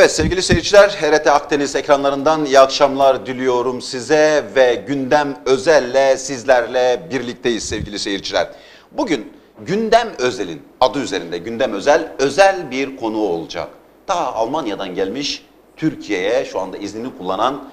Evet sevgili seyirciler, HRT Akdeniz ekranlarından iyi akşamlar diliyorum size ve gündem özelle sizlerle birlikteyiz sevgili seyirciler. Bugün gündem özelin adı üzerinde gündem özel bir konu olacak. Ta Almanya'dan gelmiş Türkiye'ye şu anda iznini kullanan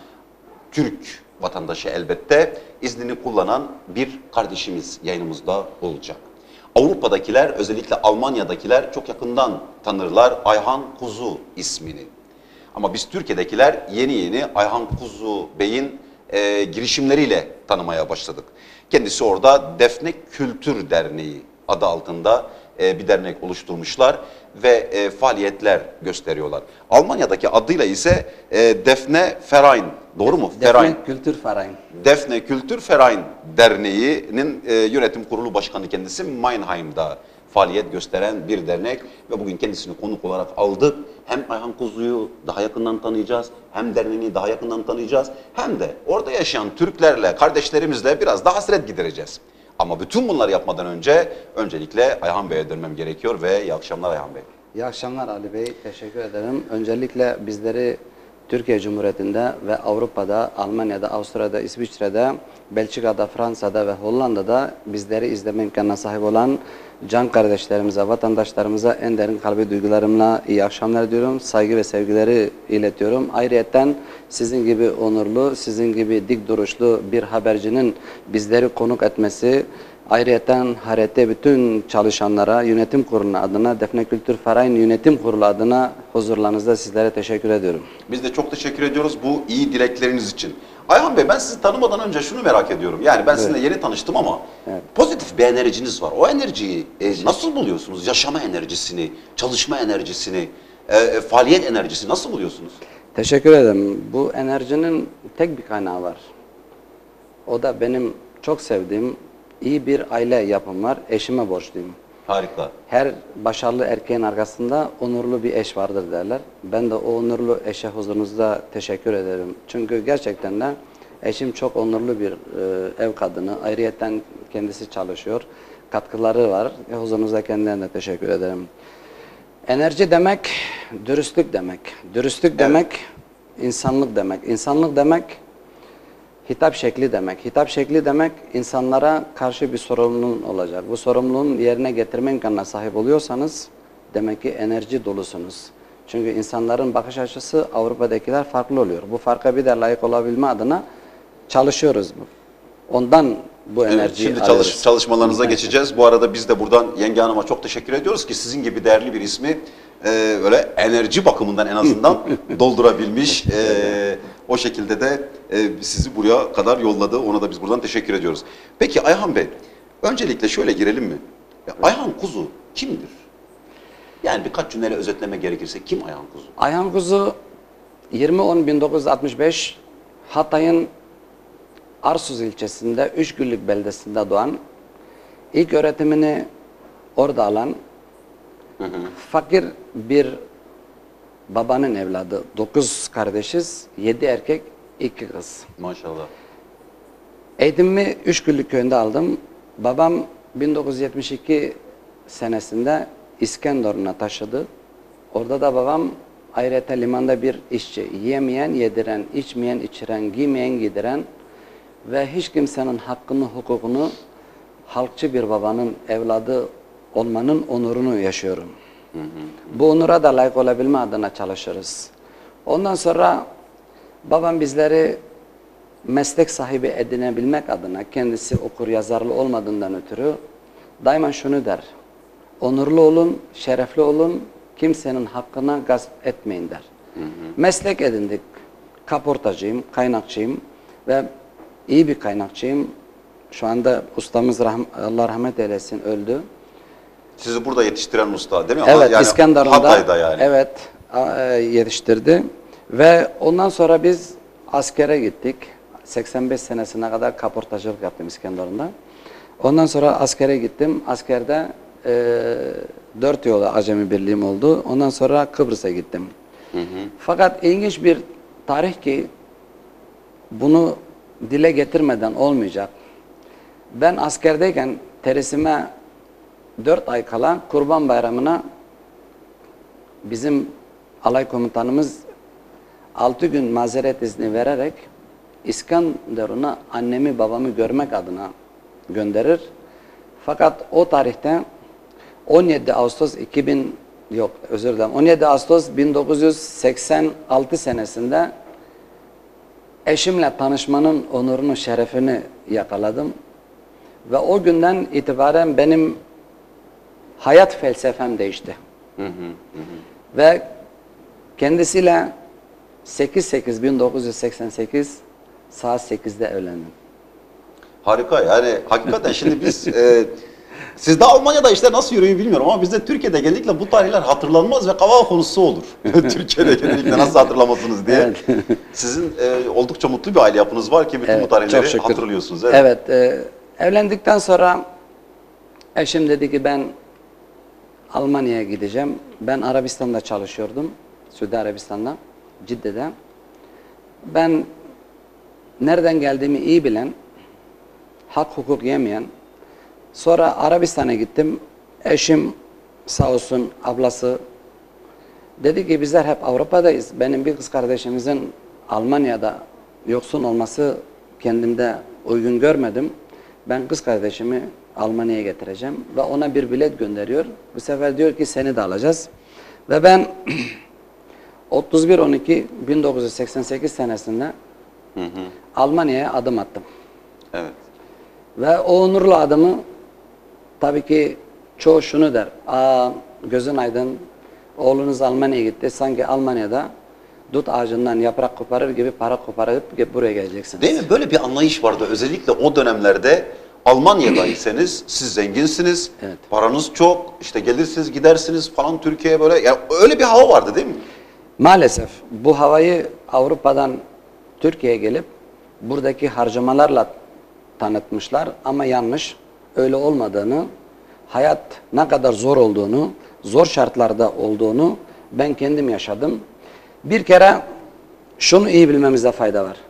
Türk vatandaşı elbette iznini kullanan bir kardeşimiz yayınımızda olacak. Avrupa'dakiler özellikle Almanya'dakiler çok yakından tanırlar Ayhan Kuzu ismini. Ama biz Türkiye'dekiler yeni yeni Ayhan Kuzu Bey'in girişimleriyle tanımaya başladık. Kendisi orada Defne Kültür Derneği adı altında bir dernek oluşturmuşlar ve faaliyetler gösteriyorlar. Almanya'daki adıyla ise Defne Verein, doğru mu? Defne Kültür Verein. Defne Kültür Verein Derneği'nin yönetim kurulu başkanı kendisi Mannheim'da faaliyet gösteren bir dernek ve bugün kendisini konuk olarak aldık. Hem Ayhan Kuzu'yu daha yakından tanıyacağız, hem derneğini daha yakından tanıyacağız, hem de orada yaşayan Türklerle, kardeşlerimizle biraz daha hasret gidereceğiz. Ama bütün bunları yapmadan önce öncelikle Ayhan Bey'e dönmem gerekiyor ve iyi akşamlar Ayhan Bey. İyi akşamlar Ali Bey, teşekkür ederim. Öncelikle bizleri Türkiye Cumhuriyeti'nde ve Avrupa'da, Almanya'da, Avusturya'da, İsviçre'de, Belçika'da, Fransa'da ve Hollanda'da bizleri izleme imkanına sahip olan can kardeşlerimize, vatandaşlarımıza en derin kalbi duygularımla iyi akşamlar diyorum. Saygı ve sevgileri iletiyorum. Ayrıyeten sizin gibi onurlu, sizin gibi dik duruşlu bir habercinin bizleri konuk etmesi, ayrıyeten HRT bütün çalışanlara, yönetim kurulu adına, Defne Kültür Verein yönetim kurulu adına huzurlarınızda sizlere teşekkür ediyorum. Biz de çok teşekkür ediyoruz bu iyi dilekleriniz için. Ayhan Bey, ben sizi tanımadan önce şunu merak ediyorum. Yani ben sizinle yeni tanıştım ama pozitif bir enerjiniz var. O enerjiyi nasıl buluyorsunuz? Yaşama enerjisini, çalışma enerjisini, faaliyet enerjisini nasıl buluyorsunuz? Teşekkür ederim. Bu enerjinin tek bir kaynağı var. O da benim çok sevdiğim iyi bir aile yapım var. Eşime borçluyum. Harika. Her başarılı erkeğin arkasında onurlu bir eş vardır derler. Ben de o onurlu eşe huzurunuzda teşekkür ederim. Çünkü gerçekten de eşim çok onurlu bir ev kadını. Ayrıyeten kendisi çalışıyor. Katkıları var. Huzurunuzda kendilerine teşekkür ederim. Enerji demek, dürüstlük demek. Dürüstlük demek, insanlık demek. İnsanlık demek, hitap şekli demek. Hitap şekli demek insanlara karşı bir sorumluluğun olacak. Bu sorumluluğun yerine getirme imkanına sahip oluyorsanız demek ki enerji dolusunuz. Çünkü insanların bakış açısı Avrupa'dakiler farklı oluyor. Bu farka bir de layık olabilme adına çalışıyoruz. Ondan bu enerjiyi şimdi alıyoruz. çalışmalarınıza geçeceğiz. Bu arada biz de buradan Yenge Hanım'a çok teşekkür ediyoruz ki sizin gibi değerli bir ismi öyle enerji bakımından en azından doldurabilmiş. O şekilde de sizi buraya kadar yolladı. Ona da biz buradan teşekkür ediyoruz. Peki Ayhan Bey, öncelikle şöyle girelim mi? Ayhan Kuzu kimdir? Yani birkaç cümleyle özetleme gerekirse kim Ayhan Kuzu? Ayhan Kuzu 20.10.1965 Hatay'ın Arsuz ilçesinde Üçgüllük beldesinde doğan, ilk öğretimini orada alan, fakir bir babanın evladı. 9 kardeşiz, 7 erkek, 2 kız. Maşallah. Eğitimimi Üçgüllük köyünde aldım. Babam 1972 senesinde İskenderun'a taşıdı. Orada da babam ayrıca limanda bir işçi. Yemeyen yediren, içmeyen içiren, giymeyen giydiren ve hiç kimsenin hakkını, hukukunu halkçı bir babanın evladı olmanın onurunu yaşıyorum. Bu onura da layık olabilme adına çalışırız. Ondan sonra babam bizleri meslek sahibi edinebilmek adına, kendisi okur yazarlı olmadığından ötürü daima şunu der: onurlu olun, şerefli olun, kimsenin hakkına gasp etmeyin der. Meslek edindik. Kaportacıyım, kaynakçıyım ve iyi bir kaynakçıyım. Şu anda ustamız Allah rahmet eylesin öldü. Sizi burada yetiştiren usta değil mi? Evet, yani İskenderun'da. Hatay'da yani. Evet, yetiştirdi. Ve ondan sonra biz askere gittik. 85 senesine kadar kaportacılık yaptım İskenderun'da. Ondan sonra askere gittim. Askerde 4 yolu acemi birliğim oldu. Ondan sonra Kıbrıs'a gittim. Fakat ilginç bir tarih ki bunu dile getirmeden olmayacak. Ben askerdeyken tersime 4 ay kala Kurban Bayramı'na bizim alay komutanımız 6 gün mazeret izni vererek İskenderun'a annemi babamı görmek adına gönderir. Fakat o tarihte 17 Ağustos 1986 senesinde eşimle tanışmanın onurunu, şerefini yakaladım. Ve o günden itibaren benim hayat felsefem değişti. Ve kendisiyle 8-8-1988 saat 8'de evlendim. Harika, yani hakikaten şimdi biz sizde Almanya'da işler nasıl yürüyor bilmiyorum ama bizde Türkiye'de genellikle bu tarihler hatırlanmaz ve kavga konusu olur. Türkiye'de genellikle nasıl hatırlamazsınız diye. Evet. Sizin oldukça mutlu bir aile yapınız var ki bütün bu Çok tarihleri şükür. hatırlıyorsunuz. Evet, evlendikten sonra eşim dedi ki ben Almanya'ya gideceğim. Ben Arabistan'da çalışıyordum. Suudi Arabistan'da, Cidde'de. Ben nereden geldiğimi iyi bilen, hak hukuk yemeyen, sonra Arabistan'a gittim. Eşim sağ olsun, ablası dedi ki bizler hep Avrupa'dayız. Benim bir kız kardeşimizin Almanya'da yoksun olması kendimde uygun görmedim. Ben kız kardeşimi Almanya'ya getireceğim ve ona bir bilet gönderiyor. Bu sefer diyor ki seni de alacağız. Ve ben 31-12-1988 senesinde Almanya'ya adım attım. Evet. Ve o onurlu adımı tabii ki çoğu şunu der. Gözün aydın, oğlunuz Almanya'ya gitti. Sanki Almanya'da dut ağacından yaprak koparır gibi para koparıp buraya geleceksiniz. Değil mi? Böyle bir anlayış vardı. Özellikle o dönemlerde Almanya'daysanız siz zenginsiniz, Evet. paranız çok, işte gelirsiniz gidersiniz falan Türkiye'ye böyle. Yani öyle bir hava vardı değil mi? Maalesef bu havayı Avrupa'dan Türkiye'ye gelip buradaki harcamalarla tanıtmışlar ama yanlış. Öyle olmadığını, hayat ne kadar zor olduğunu, zor şartlarda olduğunu ben kendim yaşadım. Bir kere şunu iyi bilmemizde fayda var.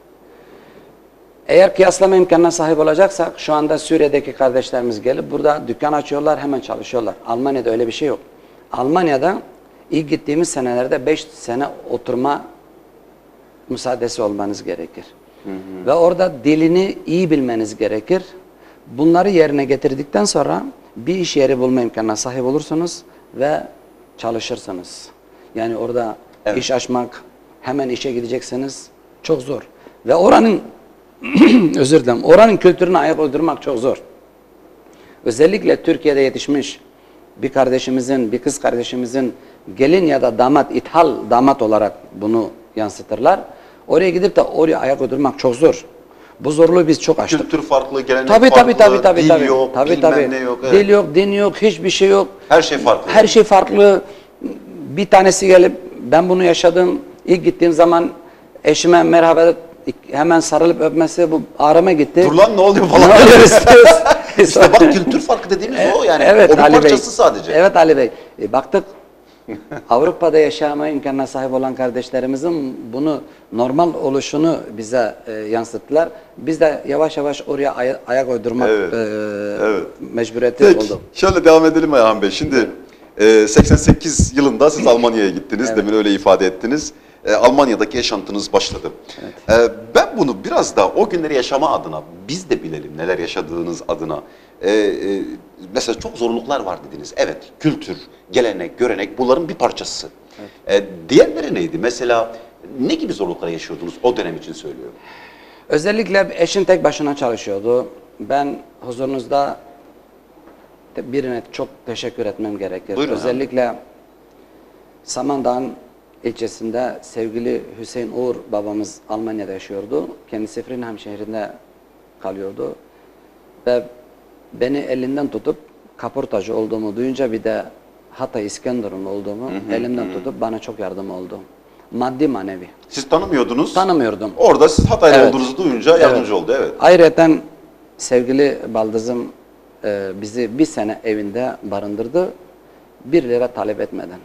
Eğer kıyaslama imkanına sahip olacaksak şu anda Suriye'deki kardeşlerimiz gelip burada dükkan açıyorlar, hemen çalışıyorlar. Almanya'da öyle bir şey yok. Almanya'da ilk gittiğimiz senelerde 5 sene oturma müsaadesi olmanız gerekir. Ve orada dilini iyi bilmeniz gerekir. Bunları yerine getirdikten sonra bir iş yeri bulma imkanına sahip olursunuz ve çalışırsınız. Yani orada iş açmak, hemen işe gideceksiniz çok zor. Ve oranın özür dilerim, oranın kültürüne ayak uydurmak çok zor. Özellikle Türkiye'de yetişmiş bir kardeşimizin, bir kız kardeşimizin gelin ya da damat, ithal damat olarak bunu yansıtırlar. Oraya gidip de oraya ayak uydurmak çok zor. Bu zorluğu biz çok aştık. Kültür farklı, gelenek Tabii farklı, dil yok, bilmem ne yok. Evet. Dil yok, din yok, hiçbir şey yok. Her şey farklı. Her şey farklı. Bir tanesi gelip ben bunu yaşadım. İlk gittiğim zaman eşime merhaba hemen sarılıp öpmesi bu ağrıma gitti. Dur lan ne oluyor falan. Ne oluyor istiyoruz? İşte bak kültür farkı dediğimiz o yani. Evet, o bir Ali Bey. parçası sadece. Evet Ali Bey. Baktık Avrupa'da yaşama imkanına sahip olan kardeşlerimizin bunu normal oluşunu bize yansıttılar. Biz de yavaş yavaş oraya ayak uydurmak Evet. mecburiyeti Peki, oldu. şöyle devam edelim Ayhan Bey. Şimdi 88 yılında siz Almanya'ya gittiniz. Evet. Demin öyle ifade ettiniz. Almanya'daki yaşantınız başladı. Evet. Ben bunu biraz da o günleri yaşama adına, biz de bilelim neler yaşadığınız adına. Mesela çok zorluklar var dediniz. Evet, kültür, gelenek, görenek bunların bir parçası. Evet. Diğerleri neydi? Mesela ne gibi zorluklar yaşıyordunuz o dönem için söylüyorum. Özellikle eşim tek başına çalışıyordu. Ben huzurunuzda birine çok teşekkür etmem gerekir. Buyurun Özellikle Samandağ'ın ilçesinde sevgili Hüseyin Uğur babamız Almanya'da yaşıyordu. Kendisi Frinham şehrinde kalıyordu. Ve beni elinden tutup kaportacı olduğumu duyunca bir de Hatay İskenderun olduğumu elimden tutup bana çok yardım oldu. Maddi manevi. Siz tanımıyordunuz. Tanımıyordum. Orada siz Hataylı Evet. olduğunuzu duyunca yardımcı oldu. Evet. Ayrıca sevgili baldızım bizi bir sene evinde barındırdı. 1 lira talep etmeden.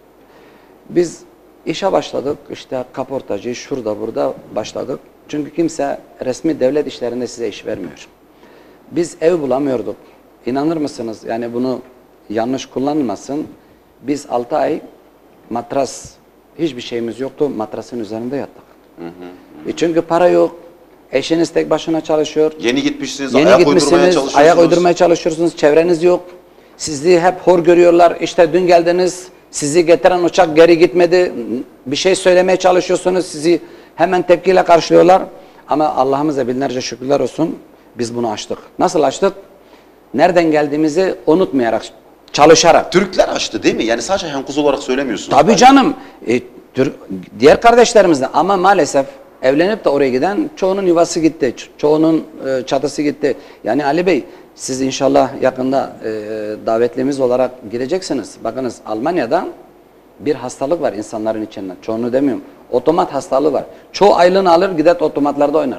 Biz işe başladık. İşte kaportacı şurada burada başladık. Çünkü kimse resmi devlet işlerinde size iş vermiyor. Biz ev bulamıyorduk. İnanır mısınız? Yani bunu yanlış kullanılmasın. Biz 6 ay matras hiçbir şeyimiz yoktu. Matrasın üzerinde yattık. Çünkü para yok. Eşiniz tek başına çalışıyor. Yeni gitmişsiniz, Yeni ayak uydurmaya gitmişsiniz, çalışıyorsunuz. ayak uydurmaya çalışıyorsunuz. Çevreniz yok. Sizi hep hor görüyorlar. İşte dün geldiniz, sizi getiren uçak geri gitmedi. Bir şey söylemeye çalışıyorsunuz, sizi hemen tepkiyle karşılıyorlar. Ama Allah'ımıza binlerce şükürler olsun, biz bunu aştık. Nasıl aştık? Nereden geldiğimizi unutmayarak, çalışarak. Türkler açtı değil mi? Yani sadece Henkuz olarak söylemiyorsunuz. Tabii canım. Diğer kardeşlerimiz de, ama maalesef evlenip de oraya giden çoğunun yuvası gitti. Çoğunun çatısı gitti. Yani Ali Bey, siz inşallah yakında davetlimiz olarak gideceksiniz. Bakınız, Almanya'da bir hastalık var insanların içinden. Çoğunu demiyorum. Otomat hastalığı var. Çoğu aylığını alır gider otomatlarda oynar.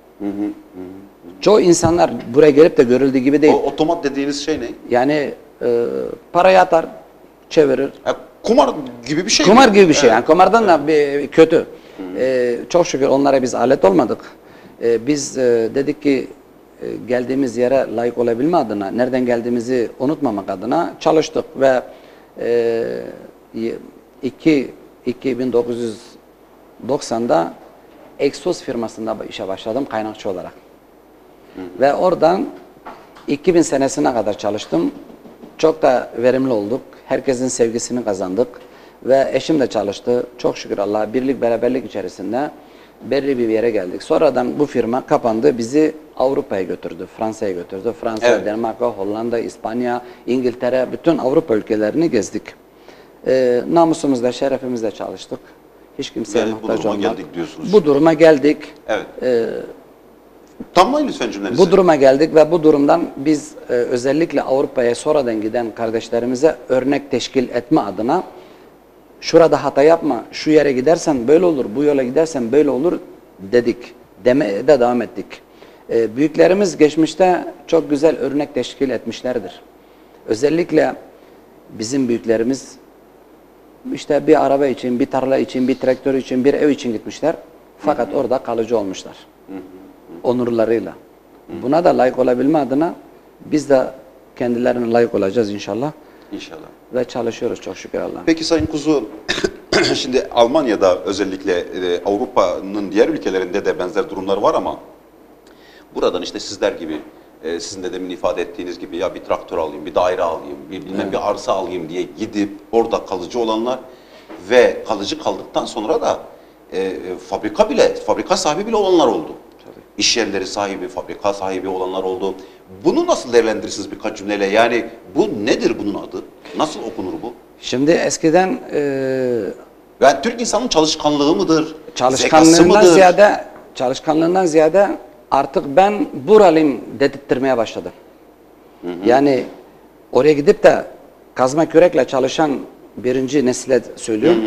Çoğu insanlar buraya gelip de görüldüğü gibi değil. O otomat dediğiniz şey ne? Yani parayı atar, çevirir. Kumar gibi bir şey Kumar mi? gibi bir şey. Yani kumardan da bir kötü. Çok şükür onlara biz alet olmadık. Biz dedik ki geldiğimiz yere layık olabilme adına, nereden geldiğimizi unutmamak adına çalıştık ve 1990'da Exos firmasında işe başladım kaynakçı olarak. Ve oradan 2000 senesine kadar çalıştım. Çok da verimli olduk. Herkesin sevgisini kazandık. Ve eşim de çalıştı. Çok şükür Allah'a birlik beraberlik içerisinde belli bir yere geldik. Sonradan bu firma kapandı. Bizi Avrupa'ya götürdü. Fransa'ya götürdü. Fransa, Evet. Danimarka, Hollanda, İspanya, İngiltere, bütün Avrupa ülkelerini gezdik. Namusumuzla, şerefimizle çalıştık. Hiç kimseye Ve bu muhtaç duruma olmadık. geldik diyorsunuz. Bu duruma geldik. Evet. Tamamlayın lütfen cümlenizi. Bu duruma geldik ve bu durumdan biz özellikle Avrupa'ya sonradan giden kardeşlerimize örnek teşkil etme adına şurada hata yapma, şu yere gidersen böyle olur, bu yola gidersen böyle olur dedik. Demeye de devam ettik. Büyüklerimiz geçmişte çok güzel örnek teşkil etmişlerdir. Özellikle bizim büyüklerimiz işte bir araba için, bir tarla için, bir traktör için, bir ev için gitmişler. Fakat orada kalıcı olmuşlar. Onurlarıyla. Buna da layık olabilme adına biz de kendilerine layık olacağız inşallah. İnşallah. Ve çalışıyoruz çok şükür Allah'a. Peki Sayın Kuzu, şimdi Almanya'da özellikle Avrupa'nın diğer ülkelerinde de benzer durumlar var ama buradan işte sizler gibi, sizin de demin ifade ettiğiniz gibi ya bir traktör alayım, bir daire alayım, bir arsa alayım diye gidip orada kalıcı olanlar ve kalıcı kaldıktan sonra da fabrika sahibi bile olanlar oldu. İş yerleri sahibi, fabrika sahibi olanlar oldu. Bunu nasıl değerlendirirsiniz birkaç cümleyle? Yani bu nedir bunun adı? Nasıl okunur bu? Şimdi eskiden Yani Türk insanın çalışkanlığı mıdır? Zekası mıdır? çalışkanlığından ziyade artık ben buralıyım dedirtmeye başladı. Yani oraya gidip de kazma kürekle çalışan birinci nesile söylüyorum.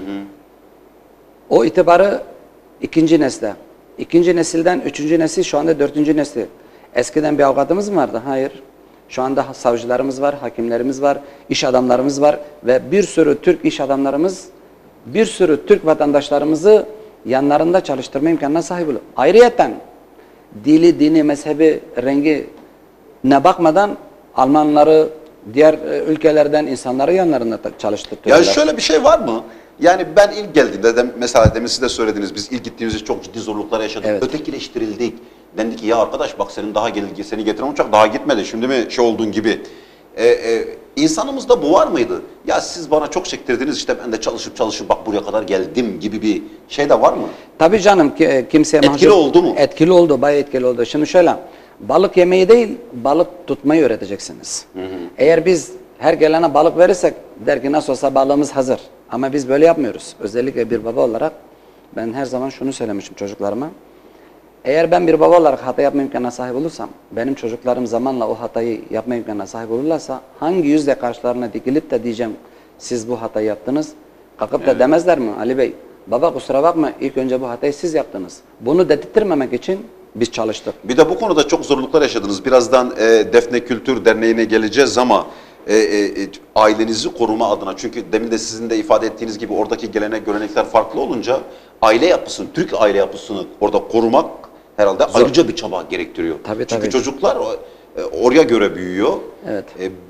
O itibarı ikinci nesle. İkinci nesilden üçüncü nesil, şu anda dördüncü nesil. Eskiden bir avukatımız mı vardı? Hayır. Şu anda savcılarımız var, hakimlerimiz var, iş adamlarımız var ve bir sürü Türk iş adamlarımız, bir sürü Türk vatandaşlarımızı yanlarında çalıştırma imkanına sahip oluyor. Ayrıyeten dili, dini, mezhebi, rengi ne bakmadan Almanları, diğer ülkelerden insanları yanlarında çalıştırıyorlar. Ya şöyle bir şey var mı? Yani ben ilk geldiğimde mesela demin siz de söylediniz, biz ilk gittiğimizde çok ciddi zorluklar yaşadık. Evet. Ötekileştirildik. Dendi ki ya arkadaş bak senin seni getiren uçak daha gitmedi. Şimdi mi olduğun gibi. İnsanımızda bu var mıydı? Ya siz bana çok çektirdiniz işte ben de çalışıp bak buraya kadar geldim gibi bir şey de var mı? Tabii canım, kimseye Etkili oldu mu? Etkili oldu, bayağı etkili oldu. Şimdi şöyle, balık yemeyi değil, balık tutmayı öğreteceksiniz. Eğer biz her gelene balık verirsek der ki nasıl olsa balığımız hazır. Ama biz böyle yapmıyoruz. Özellikle bir baba olarak ben her zaman şunu söylemişim çocuklarıma. Eğer ben bir baba olarak hata yapma imkanına sahip olursam, benim çocuklarım zamanla o hatayı yapma imkanına sahip olurlarsa hangi yüzle karşılarına dikilip de diyeceğim siz bu hatayı yaptınız. Kalkıp da demezler mi Ali Bey? Baba kusura bakma ilk önce bu hatayı siz yaptınız. Bunu dedirtmemek için biz çalıştık. Bir de bu konuda çok zorluklar yaşadınız. Birazdan Defne Kültür Derneği'ne geleceğiz ama ailenizi koruma adına, çünkü demin de sizin de ifade ettiğiniz gibi oradaki gelenek görenekler farklı olunca aile yapısını, Türk aile yapısını orada korumak herhalde ayrıca bir çaba gerektiriyor. Tabii, Çünkü tabii. çocuklar oraya göre büyüyor. Evet.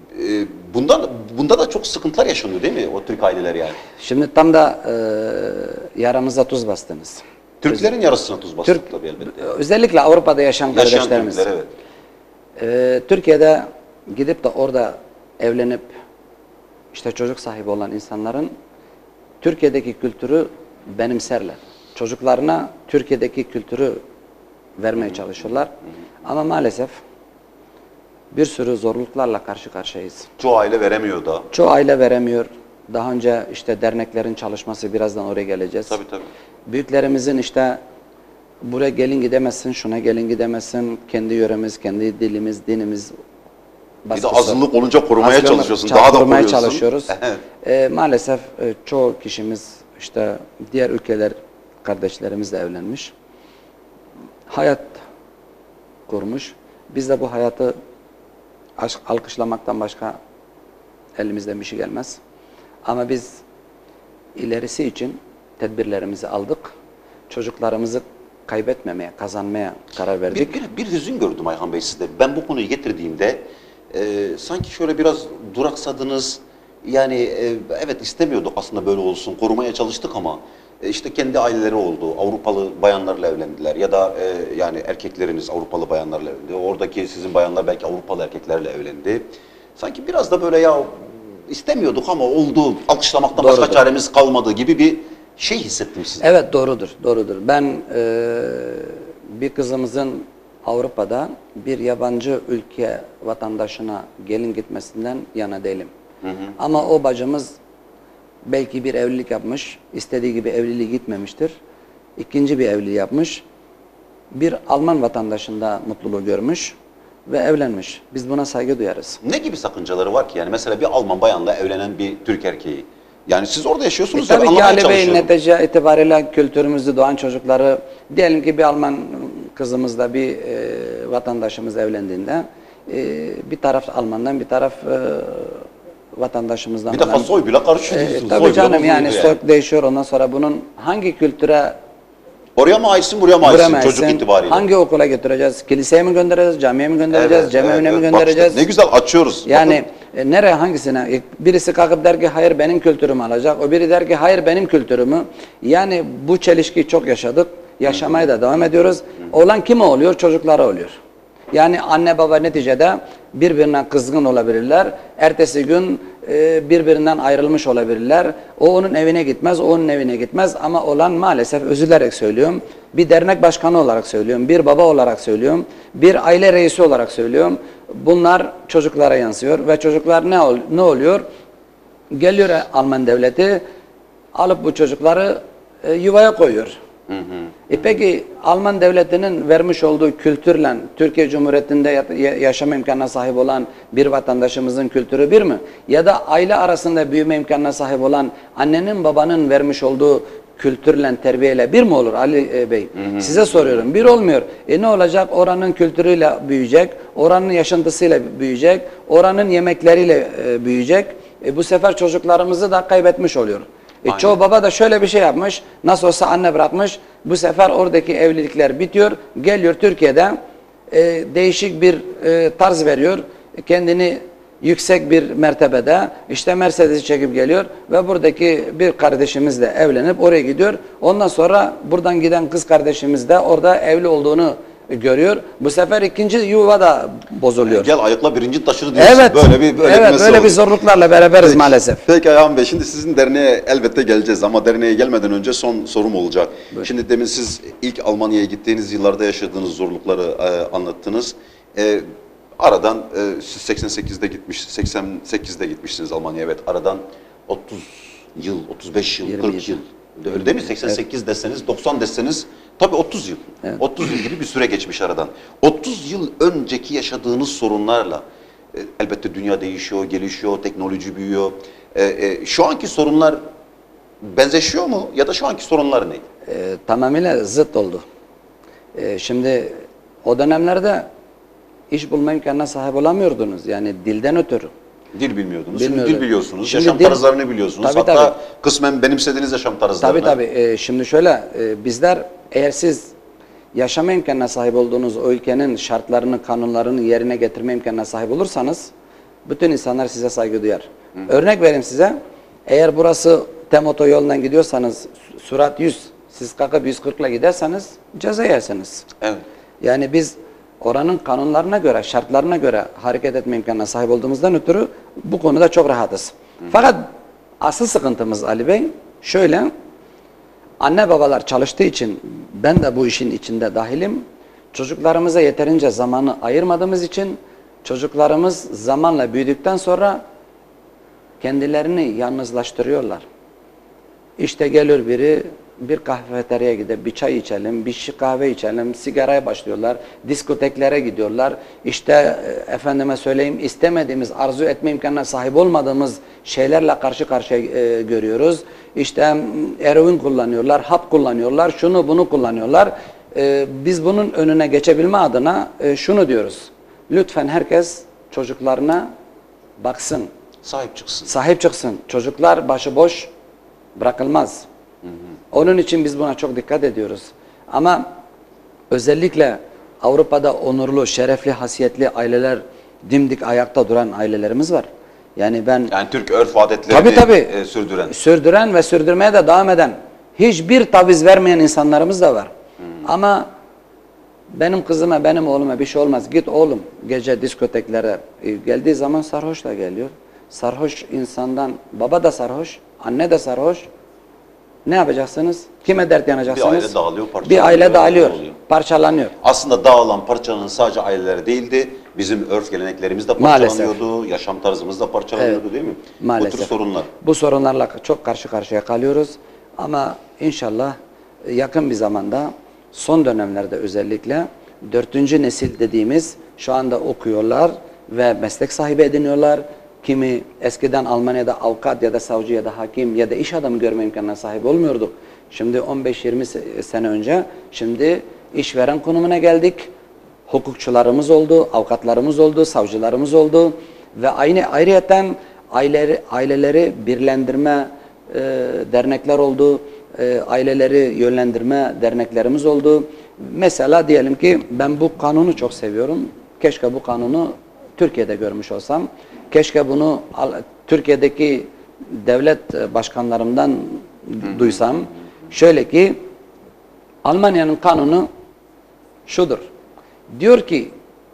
Bunda da çok sıkıntılar yaşanıyor değil mi o Türk aileler yani? Şimdi tam da yaramıza tuz bastınız. Türklerin yarısına tuz bastık tabii elbette. Özellikle Avrupa'da yaşayan kardeşlerimiz. Türkler, evet. Türkiye'de gidip de orada evlenip işte çocuk sahibi olan insanların Türkiye'deki kültürü benimserler. Çocuklarına Türkiye'deki kültürü vermeye çalışıyorlar. Ama maalesef bir sürü zorluklarla karşı karşıyayız. Çoğu aile veremiyor da. Çoğu aile veremiyor. Daha önce işte derneklerin çalışması, birazdan oraya geleceğiz. Tabii tabii. Büyüklerimizin işte buraya gelin gidemezsin, şuna gelin gidemezsin, kendi yöremiz, kendi dilimiz, dinimiz Bir de azınlık olunca korumaya çalışıyorsun, daha da korumaya koruyorsun. çalışıyoruz. Maalesef çoğu kişimiz işte diğer ülkeler kardeşlerimizle evlenmiş. Hayat kurmuş. Biz de bu hayatı alkışlamaktan başka elimizden bir şey gelmez. Ama biz ilerisi için tedbirlerimizi aldık. Çocuklarımızı kaybetmemeye, kazanmaya karar verdik. Bir hüzün gördüm Ayhan Bey sizde. Ben bu konuyu getirdiğimde sanki şöyle biraz duraksadınız. Yani evet istemiyorduk aslında böyle olsun. Korumaya çalıştık ama işte kendi aileleri oldu. Avrupalı bayanlarla evlendiler ya da yani erkekleriniz Avrupalı bayanlarla evlendi. Oradaki sizin bayanlar belki Avrupalı erkeklerle evlendi. Sanki biraz da böyle ya istemiyorduk ama oldu. Alkışlamaktan Doğrudur. başka çaremiz kalmadı gibi bir şey hissettim sizde. Evet doğrudur, doğrudur. Ben bir kızımızın Avrupa'da bir yabancı ülke vatandaşına gelin gitmesinden yana değilim. Ama o bacımız belki bir evlilik yapmış, istediği gibi evliliği gitmemiştir. İkinci bir evliliği yapmış. Bir Alman vatandaşında mutluluğu görmüş ve evlenmiş. Biz buna saygı duyarız. Ne gibi sakıncaları var ki? Yani mesela bir Alman bayanla evlenen bir Türk erkeği. Yani siz orada yaşıyorsunuz Tabii ki anlamaya Ali Bey'in çalışıyorum. netice itibariyle kültürümüzde doğan çocukları, diyelim ki bir Alman kızımızla bir vatandaşımız evlendiğinde bir taraf Alman'dan bir taraf vatandaşımızdan Bir defa olan. soy bile karışıyor. Soy Tabii bile canım yani bozuluyor soy değişiyor, ondan sonra bunun hangi kültüre Oraya mı aitsin, buraya mı aitsin çocuk itibariyle? hangi okula götüreceğiz? Kiliseye mi göndereceğiz, camiye mi göndereceğiz, Evet, cemevine mi evet. Bak göndereceğiz? işte ne güzel açıyoruz. Yani nereye hangisine? Birisi kalkıp der ki hayır benim kültürümü alacak. O biri der ki hayır benim kültürümü. Yani bu çelişkiyi çok yaşadık. Yaşamaya da devam ediyoruz. Olan kime oluyor? Çocuklara oluyor. Yani anne baba neticede birbirine kızgın olabilirler. Ertesi gün birbirinden ayrılmış olabilirler. O onun evine gitmez, o onun evine gitmez. Ama olan maalesef üzülerek söylüyorum. Bir dernek başkanı olarak söylüyorum, bir baba olarak söylüyorum, bir aile reisi olarak söylüyorum. Bunlar çocuklara yansıyor ve çocuklar ne oluyor? Geliyor Alman devleti, alıp bu çocukları yuvaya koyuyor. Peki Alman devletinin vermiş olduğu kültürle Türkiye Cumhuriyeti'nde yaşama imkanına sahip olan bir vatandaşımızın kültürü bir mi? Ya da aile arasında büyüme imkanına sahip olan annenin babanın vermiş olduğu kültürle, terbiyeyle bir mi olur Ali Bey? Size soruyorum. Bir olmuyor. Ne olacak? Oranın kültürüyle büyüyecek, oranın yaşantısıyla büyüyecek, oranın yemekleriyle büyüyecek. Bu sefer çocuklarımızı da kaybetmiş oluyor. Çoğu baba da şöyle bir şey yapmış, nasıl olsa anne bırakmış, bu sefer oradaki evlilikler bitiyor, geliyor Türkiye'de değişik bir tarz veriyor, kendini yüksek bir mertebede, işte Mercedes'i çekip geliyor ve buradaki bir kardeşimizle evlenip oraya gidiyor. Ondan sonra buradan giden kız kardeşimiz de orada evli olduğunu görüyor. Bu sefer ikinci yuva da bozuluyor. Gel ayıkla birinci taşını diyorsun. Evet, böyle bir zorluklarla beraberiz maalesef. Peki Ayhan Bey, şimdi sizin derneğe elbette geleceğiz ama derneğe gelmeden önce son sorum olacak. Buyurun. Şimdi demin siz ilk Almanya'ya gittiğiniz yıllarda yaşadığınız zorlukları anlattınız. Aradan siz 88'de 88'de gitmişsiniz Almanya'ya, evet. Aradan 30 yıl, 35 yıl, 40 yıl. Öyle değil mi? 88 deseniz, 90 deseniz tabii 30 yıl. Evet. 30 yıl gibi bir süre geçmiş aradan. 30 yıl önceki yaşadığınız sorunlarla elbette dünya değişiyor, gelişiyor, teknoloji büyüyor. Şu anki sorunlar benzeşiyor mu ya da şu anki sorunlar ne? Tamamıyla zıt oldu. Şimdi o dönemlerde iş bulma imkanına sahip olamıyordunuz. Yani dilden ötürü. Dil bilmiyordunuz. Bilmiyordum. Şimdi dil biliyorsunuz. Şimdi yaşam tarzlarını biliyorsunuz. Tabii, Hatta tabii. kısmen benimsediğiniz yaşam tarzlarını. Tabii. Şimdi şöyle, bizler eğer siz yaşama imkanına sahip olduğunuz o ülkenin şartlarını, kanunlarını yerine getirme imkanına sahip olursanız bütün insanlar size saygı duyar. Örnek vereyim size. Eğer burası TEM otoyolundan gidiyorsanız sürat 100, siz kalkıp 140 ile giderseniz ceza yersiniz. Evet. Yani biz oranın kanunlarına göre, şartlarına göre hareket etme imkanına sahip olduğumuzdan ötürü bu konuda çok rahatız. Fakat asıl sıkıntımız Ali Bey şöyle, anne babalar çalıştığı için ben de bu işin içinde dahilim. Çocuklarımıza yeterince zamanı ayırmadığımız için çocuklarımız zamanla büyüdükten sonra kendilerini yalnızlaştırıyorlar. İşte gelir biri bir kafeteryaya gidip bir çay içelim, bir kahve içelim, sigaraya başlıyorlar, diskoteklere gidiyorlar. İşte efendime söyleyeyim istemediğimiz, arzu etme imkanına sahip olmadığımız şeylerle karşı karşıya görüyoruz. İşte eroin kullanıyorlar, hap kullanıyorlar, şunu bunu kullanıyorlar. Biz bunun önüne geçebilme adına şunu diyoruz. Lütfen herkes çocuklarına baksın. Sahip çıksın. Sahip çıksın. Çocuklar başıboş bırakılmaz. Onun için biz buna çok dikkat ediyoruz. Ama özellikle Avrupa'da onurlu, şerefli, hasiyetli aileler, dimdik ayakta duran ailelerimiz var. Yani Türk örf adetlerini sürdüren. Sürdüren ve sürdürmeye de devam eden, hiçbir taviz vermeyen insanlarımız da var. Ama benim kızıma, benim oğluma bir şey olmaz. Git oğlum gece diskoteklere geldiği zaman sarhoşla geliyor. Sarhoş insandan, baba da sarhoş, anne de sarhoş. Ne yapacaksınız? Kime dert yanacaksınız? Bir aile dağılıyor, parçalanıyor. Bir aile dağılıyor, parçalanıyor. Aslında dağılan, parçalanan sadece aileler değildi. Bizim örf geleneklerimiz de parçalanıyordu, yaşam tarzımız da parçalanıyordu, değil mi? Maalesef. Bu tür sorunlar. Bu sorunlarla çok karşı karşıya kalıyoruz. Ama inşallah yakın bir zamanda, son dönemlerde özellikle 4. nesil dediğimiz şu anda okuyorlar ve meslek sahibi ediniyorlar. Kimi eskiden Almanya'da avukat ya da savcı ya da hakim ya da iş adamı görme imkanına sahip olmuyorduk. Şimdi 15-20 sene önce şimdi işveren konumuna geldik. Hukukçularımız oldu, avukatlarımız oldu, savcılarımız oldu ve ayrıyeten aileleri birlendirme dernekler oldu. Aileleri yönlendirme derneklerimiz oldu. Mesela diyelim ki ben bu kanunu çok seviyorum. Keşke bu kanunu Türkiye'de görmüş olsam. Keşke bunu Türkiye'deki devlet başkanlarımdan duysam. Şöyle ki Almanya'nın kanunu şudur. Diyor ki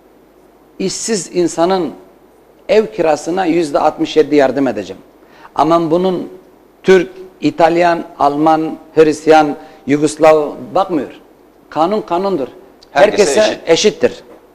işsiz insanın ev kirasına %67 yardım edeceğim. Ama bunun Türk, İtalyan, Alman, Hristiyan, Yugoslav bakmıyor. Kanun kanundur. Herkese eşittir.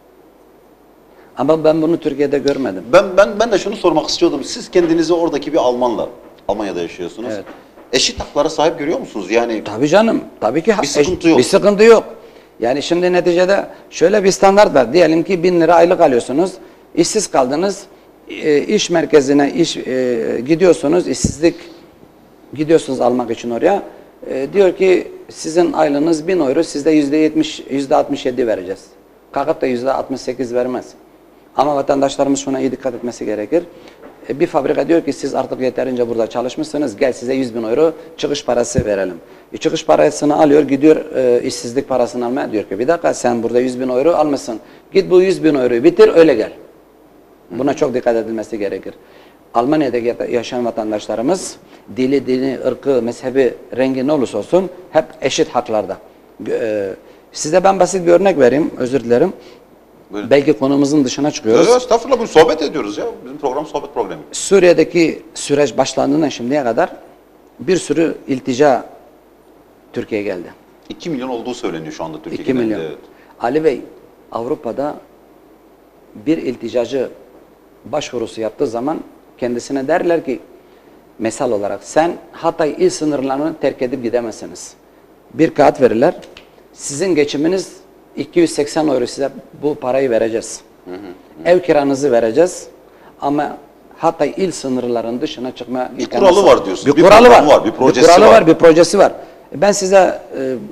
Ama ben bunu Türkiye'de görmedim. Ben de şunu sormak istiyordum. Siz kendinizi oradaki bir Almanla, Almanya'da yaşıyorsunuz. Evet. Eşit haklara sahip görüyor musunuz? Yani Tabii canım. Tabii ki bir sıkıntı yok. Bir sıkıntı yok. Yani şimdi neticede şöyle bir standart var. Diyelim ki 1000 lira aylık alıyorsunuz. İşsiz kaldınız. İş merkezine gidiyorsunuz. İşsizlik gidiyorsunuz almak için oraya. Diyor ki sizin aylığınız 1000 euro. Sizde %67 vereceğiz. Kalkıp da %68 vermez. Ama vatandaşlarımız şuna iyi dikkat etmesi gerekir. Bir fabrika diyor ki siz artık yeterince burada çalışmışsınız. Gel size 100.000 euro çıkış parası verelim. Çıkış parasını alıyor, gidiyor işsizlik parasını almaya. Diyor ki bir dakika sen burada 100.000 euro almışsın. Git bu 100.000 euroyu bitir öyle gel. Buna çok dikkat edilmesi gerekir. Almanya'da yaşayan vatandaşlarımız dili, dini, ırkı, mezhebi, rengi ne olursa olsun hep eşit haklarda. Size ben basit bir örnek vereyim. Özür dilerim. Buyurun. Belki konumuzun dışına çıkıyoruz. Yok, estağfurullah, bunu sohbet ediyoruz ya. Bizim program sohbet problemi. Suriye'deki süreç başlandığından şimdiye kadar bir sürü iltica Türkiye'ye geldi. 2 milyon olduğu söyleniyor şu anda Türkiye'de. 2 milyon. Evet. Ali Bey, Avrupa'da bir ilticacı başvurusu yaptığı zaman kendisine derler ki mesal olarak sen Hatay il sınırlarını terk edip gidemezsiniz. Bir kağıt verirler. Sizin geçiminiz 280 euro size bu parayı vereceğiz. Ev kiranızı vereceğiz ama Hatay il sınırlarının dışına çıkma Bir kuralı var diyorsun. Bir kuralı var. Bir projesi bir kuralı var. var, bir projesi var. Ben size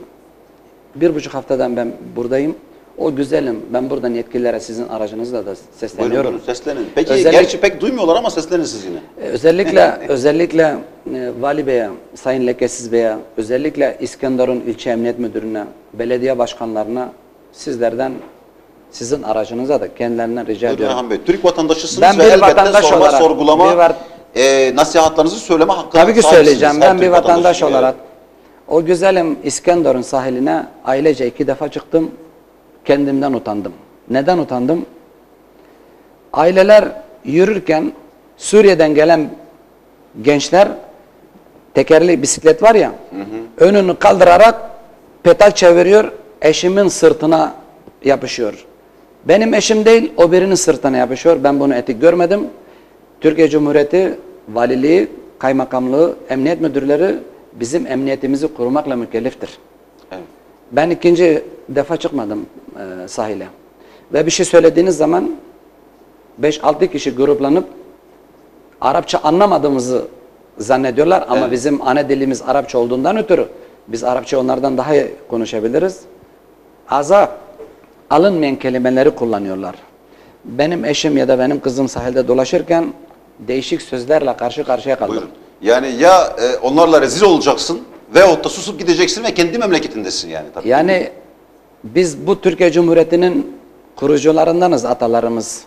1,5 haftadan ben buradayım. O güzelim. Ben buradan yetkililere sizin aracınızla da sesleniyorum. Buyurun, seslenin. Peki Özellikle, gerçi pek duymuyorlar ama seslenin siz yine. özellikle Vali Bey'e, Sayın Lekesiz Bey'e, özellikle İskenderun İlçe Emniyet Müdürü'ne, belediye başkanlarına sizlerden sizin aracınıza da kendilerinden rica Buyurun ediyorum. Erhan Bey. Türk vatandaşısınız Ben ve bir elbette vatandaş sorma, olarak, sorgulama, nasihatlarınızı söyleme hakkına Tabii ki sahipsiniz. söyleyeceğim. Her Ben bir Türk vatandaş vatandaşı gibi. olarak o güzelim İskenderun sahiline ailece 2 defa çıktım. Kendimden utandım. Neden utandım? Aileler yürürken Suriye'den gelen gençler tekerli bisiklet var ya, önünü kaldırarak pedal çeviriyor, eşimin sırtına yapışıyor. Benim eşim değil, o birinin sırtına yapışıyor. Ben bunu etik görmedim. Türkiye Cumhuriyeti valiliği, kaymakamlığı, emniyet müdürleri bizim emniyetimizi korumakla mükelleftir. Evet. Ben 2. defa çıkmadım sahile. Ve bir şey söylediğiniz zaman 5-6 kişi gruplanıp Arapça anlamadığımızı zannediyorlar ama Evet. bizim ana dilimiz Arapça olduğundan ötürü biz Arapça onlardan daha iyi konuşabiliriz. Ağza alınmayan kelimeleri kullanıyorlar. Benim eşim ya da benim kızım sahilde dolaşırken değişik sözlerle karşı karşıya kaldım. Buyurun. Yani ya onlarla rezil olacaksın veyahut da susup gideceksin ve kendi memleketindesin yani. Tabii. Yani biz bu Türkiye Cumhuriyeti'nin kurucularındanız, atalarımız.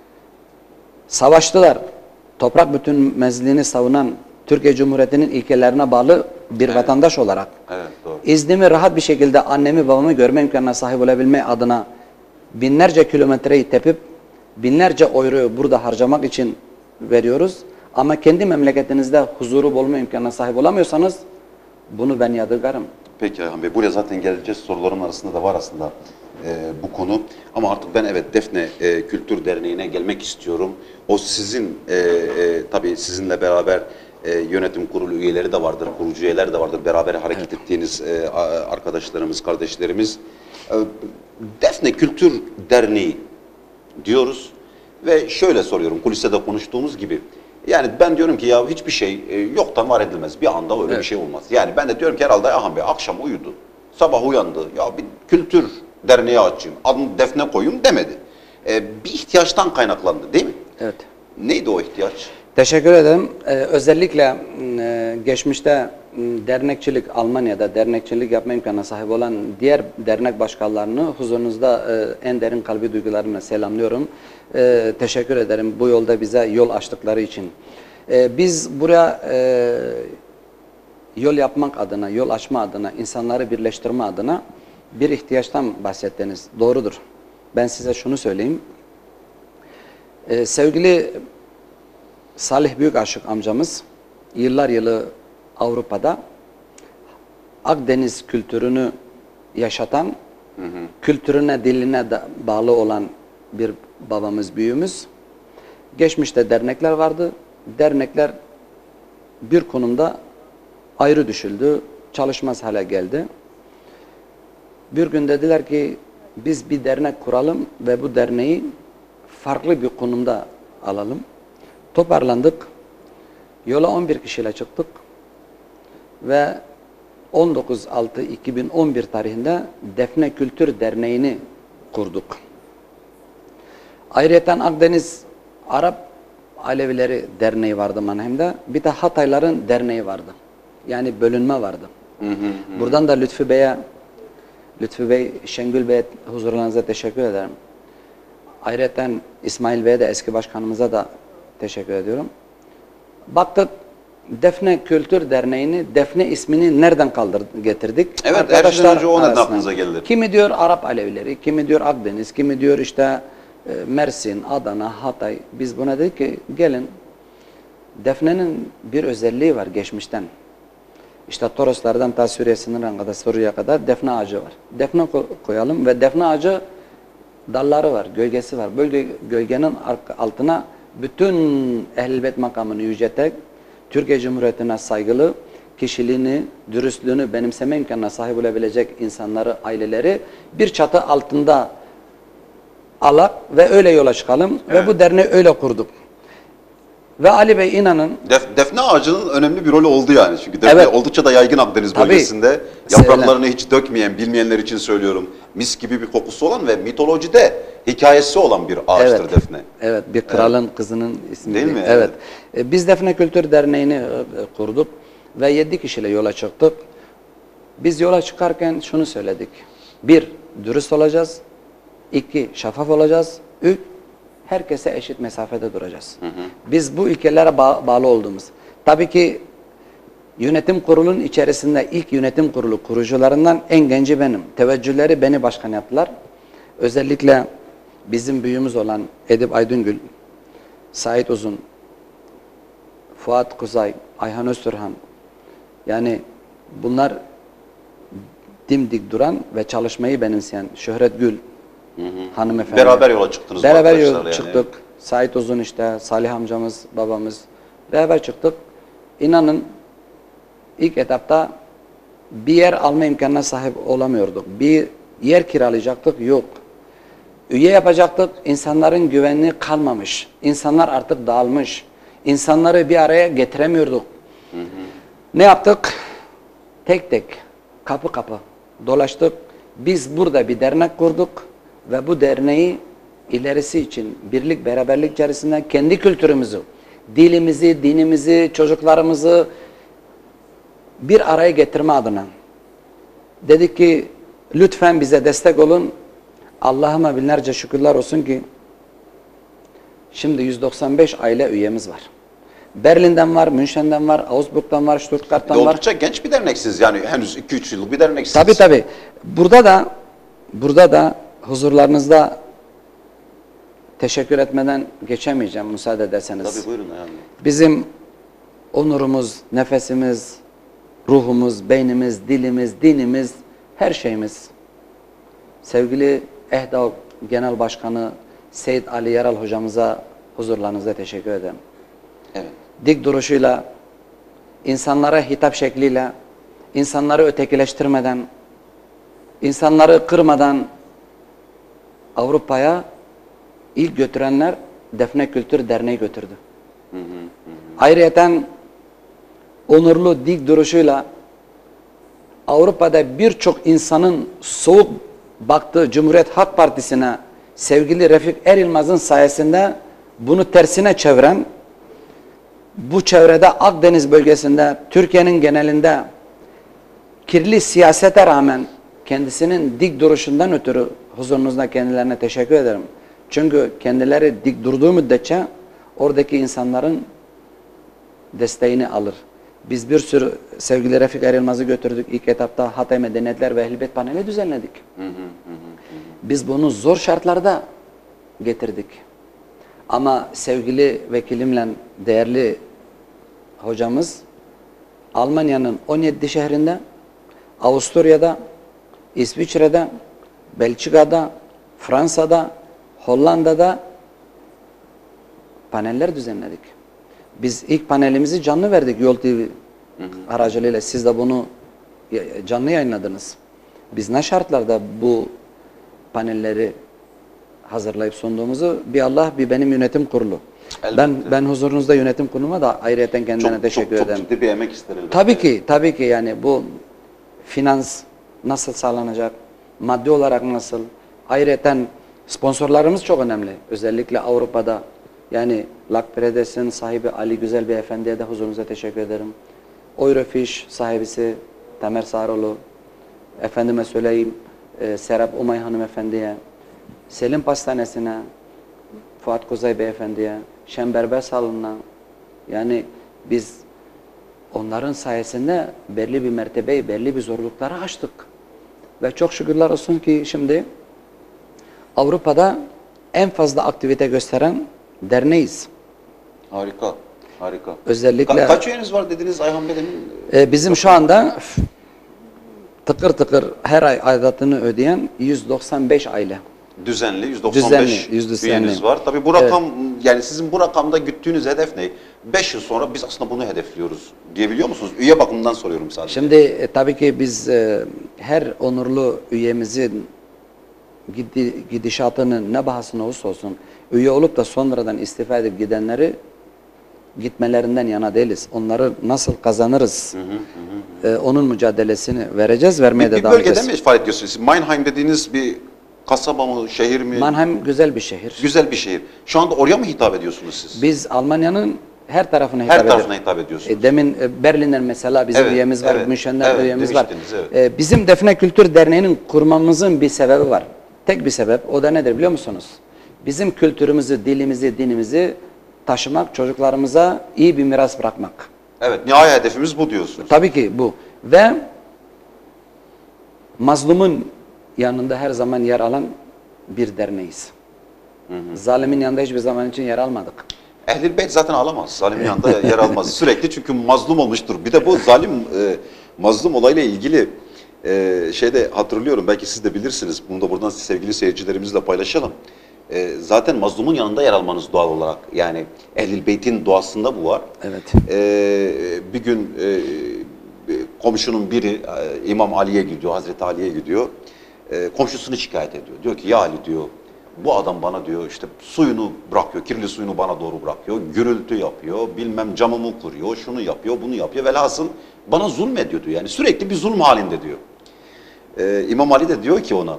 Savaştılar. Toprak bütünmezliğini savunan Türkiye Cumhuriyeti'nin ilkelerine bağlı bir vatandaş olarak Evet, doğru. iznimi rahat bir şekilde annemi babamı görme imkanına sahip olabilme adına binlerce kilometreyi tepip binlerce euroyu burada harcamak için veriyoruz. Ama kendi memleketinizde huzuru bulma imkanına sahip olamıyorsanız bunu ben yadırgarım. Peki Erhan Bey, buraya zaten geleceğiz. Sorularım arasında da var aslında bu konu. Ama artık ben evet Defne Kültür Derneği'ne gelmek istiyorum. O sizin, tabii sizinle beraber yönetim kurulu üyeleri de vardır, kurucu üyeler de vardır. Beraber hareket ettiğiniz arkadaşlarımız, kardeşlerimiz. Defne Kültür Derneği diyoruz. Ve şöyle soruyorum, kuliste de konuştuğumuz gibi. Yani ben diyorum ki ya hiçbir şey yoktan var edilmez. Bir anda öyle bir şey olmaz. Yani ben de diyorum ki herhalde Erhan Bey akşam uyudu. Sabah uyandı. Ya bir kültür derneği açayım. Adını Defne koyayım demedi. Bir ihtiyaçtan kaynaklandı değil mi? Evet. Neydi o ihtiyaç? Teşekkür ederim. Özellikle geçmişte dernekçilik, Almanya'da dernekçilik yapma imkanına sahip olan diğer dernek başkanlarını huzurunuzda en derin kalbi duygularımla selamlıyorum. Teşekkür ederim bu yolda bize yol açtıkları için. Biz buraya yol yapmak adına, yol açma adına, insanları birleştirme adına bir ihtiyaçtan bahsettiniz. Doğrudur. Ben size şunu söyleyeyim. Sevgili Salih Büyükaşık amcamız yıllar yılı Avrupa'da Akdeniz kültürünü yaşatan, kültürüne, diline bağlı olan bir babamız, büyüğümüz. Geçmişte dernekler vardı. Dernekler bir konumda ayrı düşüldü, çalışmaz hale geldi. Bir gün dediler ki biz bir dernek kuralım ve bu derneği farklı bir konumda alalım. Toparlandık. Yola 11 kişiyle çıktık. Ve 19.06.2011 tarihinde Defne Kültür Derneği'ni kurduk. Ayrıca Akdeniz Arap Alevileri Derneği vardı Mannheim'de. Bir de Hatayların Derneği vardı. Yani bölünme vardı. Buradan da Lütfü Bey, Şengül Bey huzurlarınıza teşekkür ederim. Ayrıca İsmail Bey'e de eski başkanımıza da teşekkür ediyorum. Baktık Defne Kültür Derneği'ni, Defne ismini nereden getirdik? Evet, Arkadaşlar her şeyden önce o neden arasında. aklınıza geldi? Kimi diyor Arap Alevileri, kimi diyor Akdeniz, kimi diyor işte Mersin, Adana, Hatay. Biz buna dedik ki gelin, Defne'nin bir özelliği var geçmişten. İşte Toroslardan ta Suriye sınırına kadar, Suriye'ye kadar defne ağacı var. Defne koyalım ve defne ağacı dalları var, gölgesi var. Böyle gölgenin altına bütün Ehl-i Beyt makamını yücelterek Türkiye Cumhuriyeti'ne saygılı, kişiliğini, dürüstlüğünü benimseme imkanına sahip olabilecek insanları, aileleri bir çatı altında alak ve öyle yola çıkalım. Evet. Ve bu derneği öyle kurduk. Ve Ali Bey inanın Defne ağacının önemli bir rolü oldu yani. Çünkü defne Evet. oldukça da yaygın Akdeniz Tabii. bölgesinde. Yapraklarını hiç dökmeyen, bilmeyenler için söylüyorum. Mis gibi bir kokusu olan ve mitolojide hikayesi olan bir ağaçtır Evet. defne. Evet, bir kralın kızının ismi. Değil mi? Evet. Biz Defne Kültür Derneği'ni kurduk ve 7 kişiyle yola çıktık. Biz yola çıkarken şunu söyledik. Bir, dürüst olacağız. 2, şeffaf olacağız. 3, herkese eşit mesafede duracağız. Biz bu ilkelere bağlı olduğumuz. Tabii ki yönetim kurulunun içerisinde ilk yönetim kurulu kurucularından en genci benim. Teveccühleri beni başkan yaptılar. Özellikle bizim büyüğümüz olan Edip Aydıngül, Sait Uzun, Fuat Kuzay, Ayhan Öztürkhan, yani bunlar dimdik duran ve çalışmayı benimseyen Şöhret Gül hanımefendi. Beraber yola çıktınız. Beraber yola yani. çıktık. Sait Uzun işte, Salih amcamız, babamız. Beraber çıktık. İnanın ilk etapta bir yer alma imkanına sahip olamıyorduk. Bir yer kiralayacaktık, yok. Üye yapacaktık, insanların güvenliği kalmamış. İnsanlar artık dağılmış. İnsanları bir araya getiremiyorduk. Ne yaptık? Tek tek, kapı kapı dolaştık. Biz burada bir dernek kurduk ve bu derneği ilerisi için birlik, beraberlik içerisinde kendi kültürümüzü, dilimizi, dinimizi, çocuklarımızı bir araya getirme adına dedik ki lütfen bize destek olun. Allah'ıma binlerce şükürler olsun ki şimdi 195 aile üyemiz var. Berlin'den var, Münşen'den var, Augsburg'dan var, Stuttgart'tan var. Oldukça genç bir derneksiniz yani henüz 2-3 yıllık bir derneksiniz. Tabii. Burada da huzurlarınızda teşekkür etmeden geçemeyeceğim müsaade ederseniz. Tabii buyurun yani. Bizim onurumuz, nefesimiz, ruhumuz, beynimiz, dilimiz, dinimiz, her şeyimiz. Sevgili EHDA Genel Başkanı Seyit Ali Yaral hocamıza huzurlarınızda teşekkür ederim. Evet. Dik duruşuyla, insanlara hitap şekliyle, insanları ötekileştirmeden, insanları kırmadan Avrupa'ya ilk götürenler Defne Kültür Derneği götürdü. Ayrıyeten onurlu dik duruşuyla Avrupa'da birçok insanın soğuk baktığı Cumhuriyet Halk Partisi'ne sevgili Refik Erilmaz'ın sayesinde bunu tersine çeviren, bu çevrede Akdeniz bölgesinde, Türkiye'nin genelinde kirli siyasete rağmen kendisinin dik duruşundan ötürü huzurunuzda kendilerine teşekkür ederim. Çünkü kendileri dik durduğu müddetçe oradaki insanların desteğini alır. Biz bir sürü sevgili Refik Erilmaz'ı götürdük. İlk etapta Hatay Medeniyetler ve Ehlibeyt paneli düzenledik. Biz bunu zor şartlarda getirdik. Ama sevgili vekilimle değerli hocamız Almanya'nın 17 şehrinde, Avusturya'da, İsviçre'de, Belçika'da, Fransa'da, Hollanda'da paneller düzenledik. Biz ilk panelimizi canlı verdik Yol TV aracılığıyla. Siz de bunu canlı yayınladınız. Biz ne şartlarda bu panelleri hazırlayıp sunduğumuzu bir Allah bir benim yönetim kurulu. Ben huzurunuzda yönetim kuruluma da ayrıyeten kendine teşekkür ederim. Çok ciddi bir emek ister elbette. Tabii ki yani bu finans nasıl sağlanacak, maddi olarak nasıl, ayrıyeten sponsorlarımız çok önemli. Özellikle Avrupa'da yani Lakpredes'in sahibi Ali Güzel Beyefendi'ye de huzurunuza teşekkür ederim. Eurofish sahibisi Tamer Sağroğlu, efendime söyleyeyim Serap Umay hanımefendiye, Selim Pastanesi'ne, Fuat Kuzay Beyefendi'ye, Şemberber Salonu'na, yani biz onların sayesinde belli bir mertebeyi, belli bir zorlukları aştık. Ve çok şükürler olsun ki şimdi Avrupa'da en fazla aktivite gösteren derneğiz. Harika. Özellikle Kaç üyeniz var dediniz Ayhan Bey'in? bizim şu anda tıkır tıkır her ay aidatını ödeyen 195 aile. Düzenli 195 üyeniz var. Tabii bu rakam yani sizin bu rakamda güttüğünüz hedef ne? 5 yıl sonra biz aslında bunu hedefliyoruz diyebiliyor musunuz? Üye bakımından soruyorum sadece. Şimdi tabii ki biz her onurlu üyemizin gidişatının ne bahasına olursa olsun üye olup da sonradan istifa edip gidenleri gitmelerinden yana değiliz. Onları nasıl kazanırız? Onun mücadelesini vereceğiz, vermeye de devam edeceğiz. Bir bölgede mi ifade ediyorsunuz? Mannheim dediğiniz bir kasaba mı, şehir mi? Mannheim güzel bir şehir. Güzel bir şehir. Şu anda oraya mı hitap ediyorsunuz siz? Biz Almanya'nın her tarafına hitap Her ediyoruz. tarafına hitap ediyorsunuz. Demin Berlin'den mesela bizim üyemiz var, Münşen'den üyemiz var. demiştiniz, Bizim Defne Kültür Derneği'nin kurmamızın bir sebebi var. Tek bir sebep, o da nedir biliyor musunuz? Bizim kültürümüzü, dilimizi, dinimizi taşımak, çocuklarımıza iyi bir miras bırakmak. Evet, nihai hedefimiz bu diyorsunuz. Tabii ki bu. Ve mazlumun yanında her zaman yer alan bir derneğiz. Zalimin yanında hiçbir zaman için yer almadık. Ehl-i Beyt zaten alamaz. Zalimin yanında yer almaz. Sürekli çünkü mazlum olmuştur. Bir de bu zalim, mazlum olayla ilgili şeyde hatırlıyorum. Belki siz de bilirsiniz. Bunu da buradan sevgili seyircilerimizle paylaşalım. Zaten mazlumun yanında yer almanız doğal olarak. Yani Ehl-i Beyt'in doğasında bu var. Evet. Bir gün komşunun biri İmam Ali'ye gidiyor, Hazreti Ali'ye gidiyor. Komşusunu şikayet ediyor. Diyor ki ya Ali diyor, bu adam bana diyor işte suyunu bırakıyor, kirli suyunu bana doğru bırakıyor, gürültü yapıyor, bilmem camımı kuruyor, şunu yapıyor, bunu yapıyor. Velhasıl bana zulmediyor diyor. Yani sürekli bir zulm halinde diyor. İmam Ali de diyor ki ona,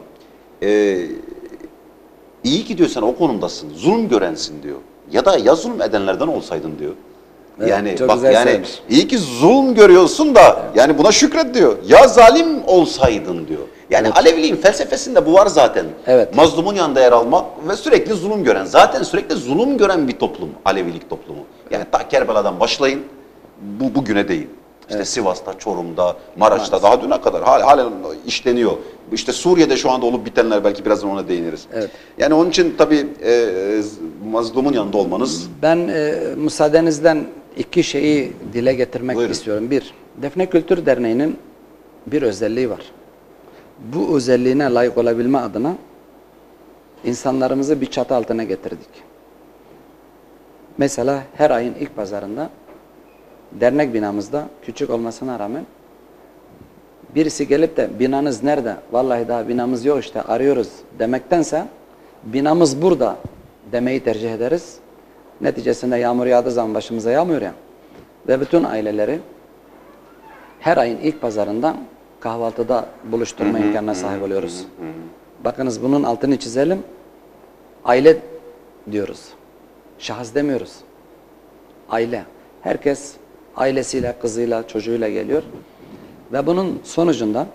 iyi ki diyor sen o konumdasın, zulm görensin diyor. Ya da ya zulm edenlerden olsaydın diyor. Evet, Yani çok bak güzel yani söylemiş. iyi ki zulm görüyorsun da yani buna şükret diyor. Ya zalim olsaydın diyor. Yani Aleviliğin felsefesinde bu var zaten. Evet. Mazlumun yanında yer almak ve sürekli zulüm gören. Zaten sürekli zulüm gören bir toplum Alevilik toplumu. Yani ta Kerbela'dan başlayın bugüne değin. İşte Sivas'ta, Çorum'da, Maraş'ta daha düne kadar halen işleniyor. İşte Suriye'de şu anda olup bitenler belki birazdan ona değiniriz. Evet. Yani onun için tabii mazlumun yanında olmanız. Ben müsaadenizden iki şeyi dile getirmek Buyurun. istiyorum. Bir, Defne Kültür Derneği'nin bir özelliği var. Bu özelliğine layık olabilme adına insanlarımızı bir çatı altına getirdik. Mesela her ayın ilk pazarında dernek binamızda küçük olmasına rağmen birisi gelip de binanız nerede? Vallahi daha binamız yok işte arıyoruz demektense binamız burada demeyi tercih ederiz. Neticesinde yağmur yağdığı zaman başımıza yağmıyor ya. Ve bütün aileleri her ayın ilk pazarında kahvaltıda buluşturma imkanına sahip oluyoruz. Bakınız bunun altını çizelim. Aile diyoruz. Şahıs demiyoruz. Aile. Herkes ailesiyle, kızıyla, çocuğuyla geliyor. Ve bunun sonucunda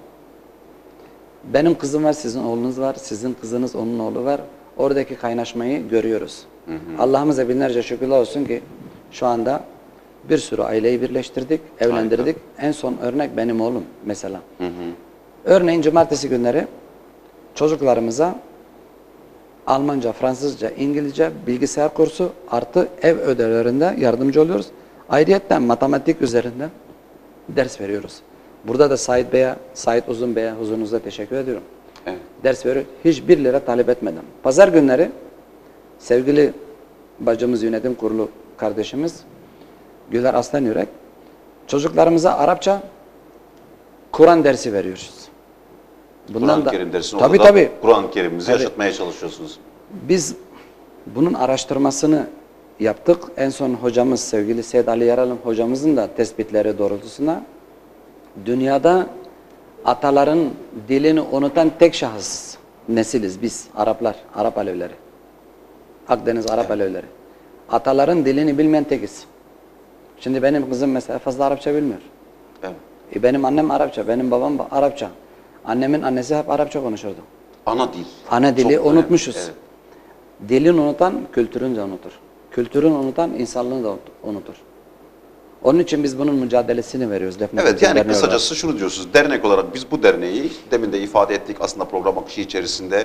benim kızım var, sizin oğlunuz var, sizin kızınız, onun oğlu var. Oradaki kaynaşmayı görüyoruz. Allah'ımıza binlerce şükürler olsun ki şu anda bir sürü aileyi birleştirdik, evlendirdik. En son örnek benim oğlum mesela. Örneğin cumartesi günleri çocuklarımıza Almanca, Fransızca, İngilizce, bilgisayar kursu artı ev ödevlerinde yardımcı oluyoruz. Ayrıyetten matematik üzerinden ders veriyoruz. Burada da Said Uzun Bey'e huzurunuza teşekkür ediyorum. Evet. Ders veriyor. Hiçbir lira talep etmeden. Pazar günleri sevgili bacımız yönetim kurulu kardeşimiz Güler Aslan Yürek çocuklarımıza Arapça Kur'an dersi veriyoruz. Kur'an-ı Kerim dersini tabii, orada tabii. Kur'an-ı Kerim'imizi yaşatmaya çalışıyorsunuz. Biz bunun araştırmasını yaptık. En son hocamız sevgili Seyyid Ali Yaralım hocamızın da tespitleri doğrultusunda dünyada ataların dilini unutan tek şahıs nesiliz biz Araplar, Arap Alevileri. Akdeniz Arap Alevileri. Ataların dilini bilmeyen tekiz. Şimdi benim kızım mesela fazla Arapça bilmiyor. Evet. Benim annem Arapça, benim babam Arapça. Annemin annesi hep Arapça konuşurdu. Ana dil. Ana dili Çok unutmuşuz. önemli. Evet. Dilini unutan kültürünü de unutur. Kültürünü unutan insanlığını da unutur. Onun için biz bunun mücadelesini veriyoruz. Defne Evet Kültür yani Derneği kısacası şunu diyorsunuz. Dernek olarak biz bu derneği demin de ifade ettik aslında program akışı içerisinde.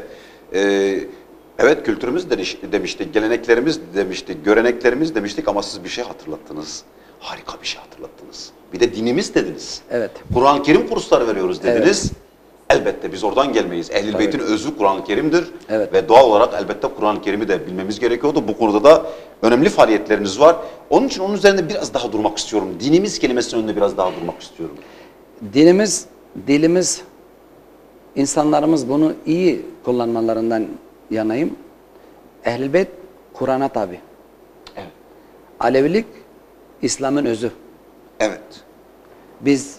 Evet kültürümüz demiştik, geleneklerimiz demiştik, göreneklerimiz demiştik ama siz bir şey hatırlattınız. Harika bir şey hatırlattınız. Bir de dinimiz dediniz. Evet. Kur'an-ı Kerim kursları veriyoruz dediniz. Elbette biz oradan gelmeyiz. Ehl-i Beyt'in özü Kur'an-ı Kerim'dir. Evet. Ve doğal olarak elbette Kur'an-ı Kerim'i de bilmemiz gerekiyordu. Bu konuda da önemli faaliyetleriniz var. Onun için onun üzerinde biraz daha durmak istiyorum. Dinimiz kelimesinin önünde biraz daha durmak istiyorum. Dinimiz, dilimiz, insanlarımız bunu iyi kullanmalarından yanayım. Ehl-i Beyt Kur'an'a tabi. Evet. Alevilik İslam'ın özü. Evet. Biz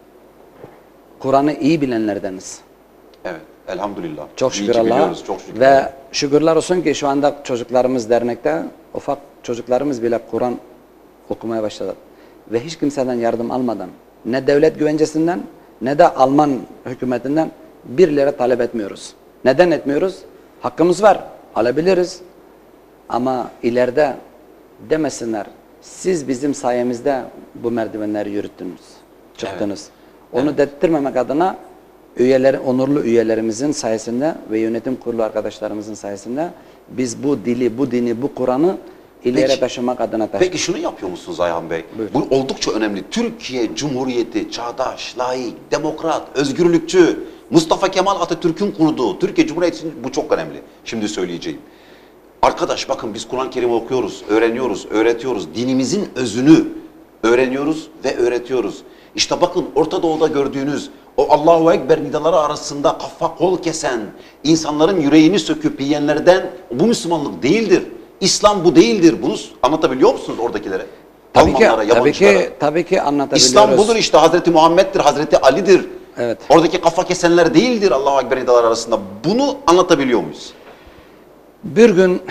Kur'an'ı iyi bilenlerdeniz. Evet. Elhamdülillah. Çok İyi şükür ki Allah'a. biliyoruz, çok şükür. Ve şükürler olsun ki şu anda çocuklarımız dernekte, ufak çocuklarımız bile Kur'an okumaya başladı. Ve hiç kimseden yardım almadan, ne devlet güvencesinden ne de Alman hükümetinden 1 lira talep etmiyoruz. Neden etmiyoruz? Hakkımız var, alabiliriz. Ama ileride demesinler, siz bizim sayemizde bu merdivenleri yürüttünüz, çıktınız. Onu dedirtmemek adına onurlu üyelerimizin sayesinde ve yönetim kurulu arkadaşlarımızın sayesinde biz bu dili, bu dini, bu Kur'an'ı ileri taşımak adına taşıdık. Peki şunu yapıyor musunuz Ayhan Bey? Buyur. Bu oldukça önemli. Türkiye Cumhuriyeti çağdaş, laik, demokrat, özgürlükçü, Mustafa Kemal Atatürk'ün kurduğu Türkiye Cumhuriyeti için bu çok önemli. Şimdi söyleyeceğim. Arkadaş bakın biz Kur'an-ı Kerim okuyoruz, öğreniyoruz, öğretiyoruz. Dinimizin özünü öğreniyoruz ve öğretiyoruz. İşte bakın Orta Doğu'da gördüğünüz o Allahu Ekber nidaları arasında kafa kol kesen, insanların yüreğini söküp yiyenlerden bu Müslümanlık değildir. İslam bu değildir. Bunu anlatabiliyor musunuz oradakilere? Almanlara, yabancılara. Tabii ki anlatabiliyoruz. İslam budur işte, Hazreti Muhammed'dir, Hazreti Ali'dir. Evet. Oradaki kafa kesenler değildir Allahu Ekber nidaları arasında. Bunu anlatabiliyor muyuz? Bir gün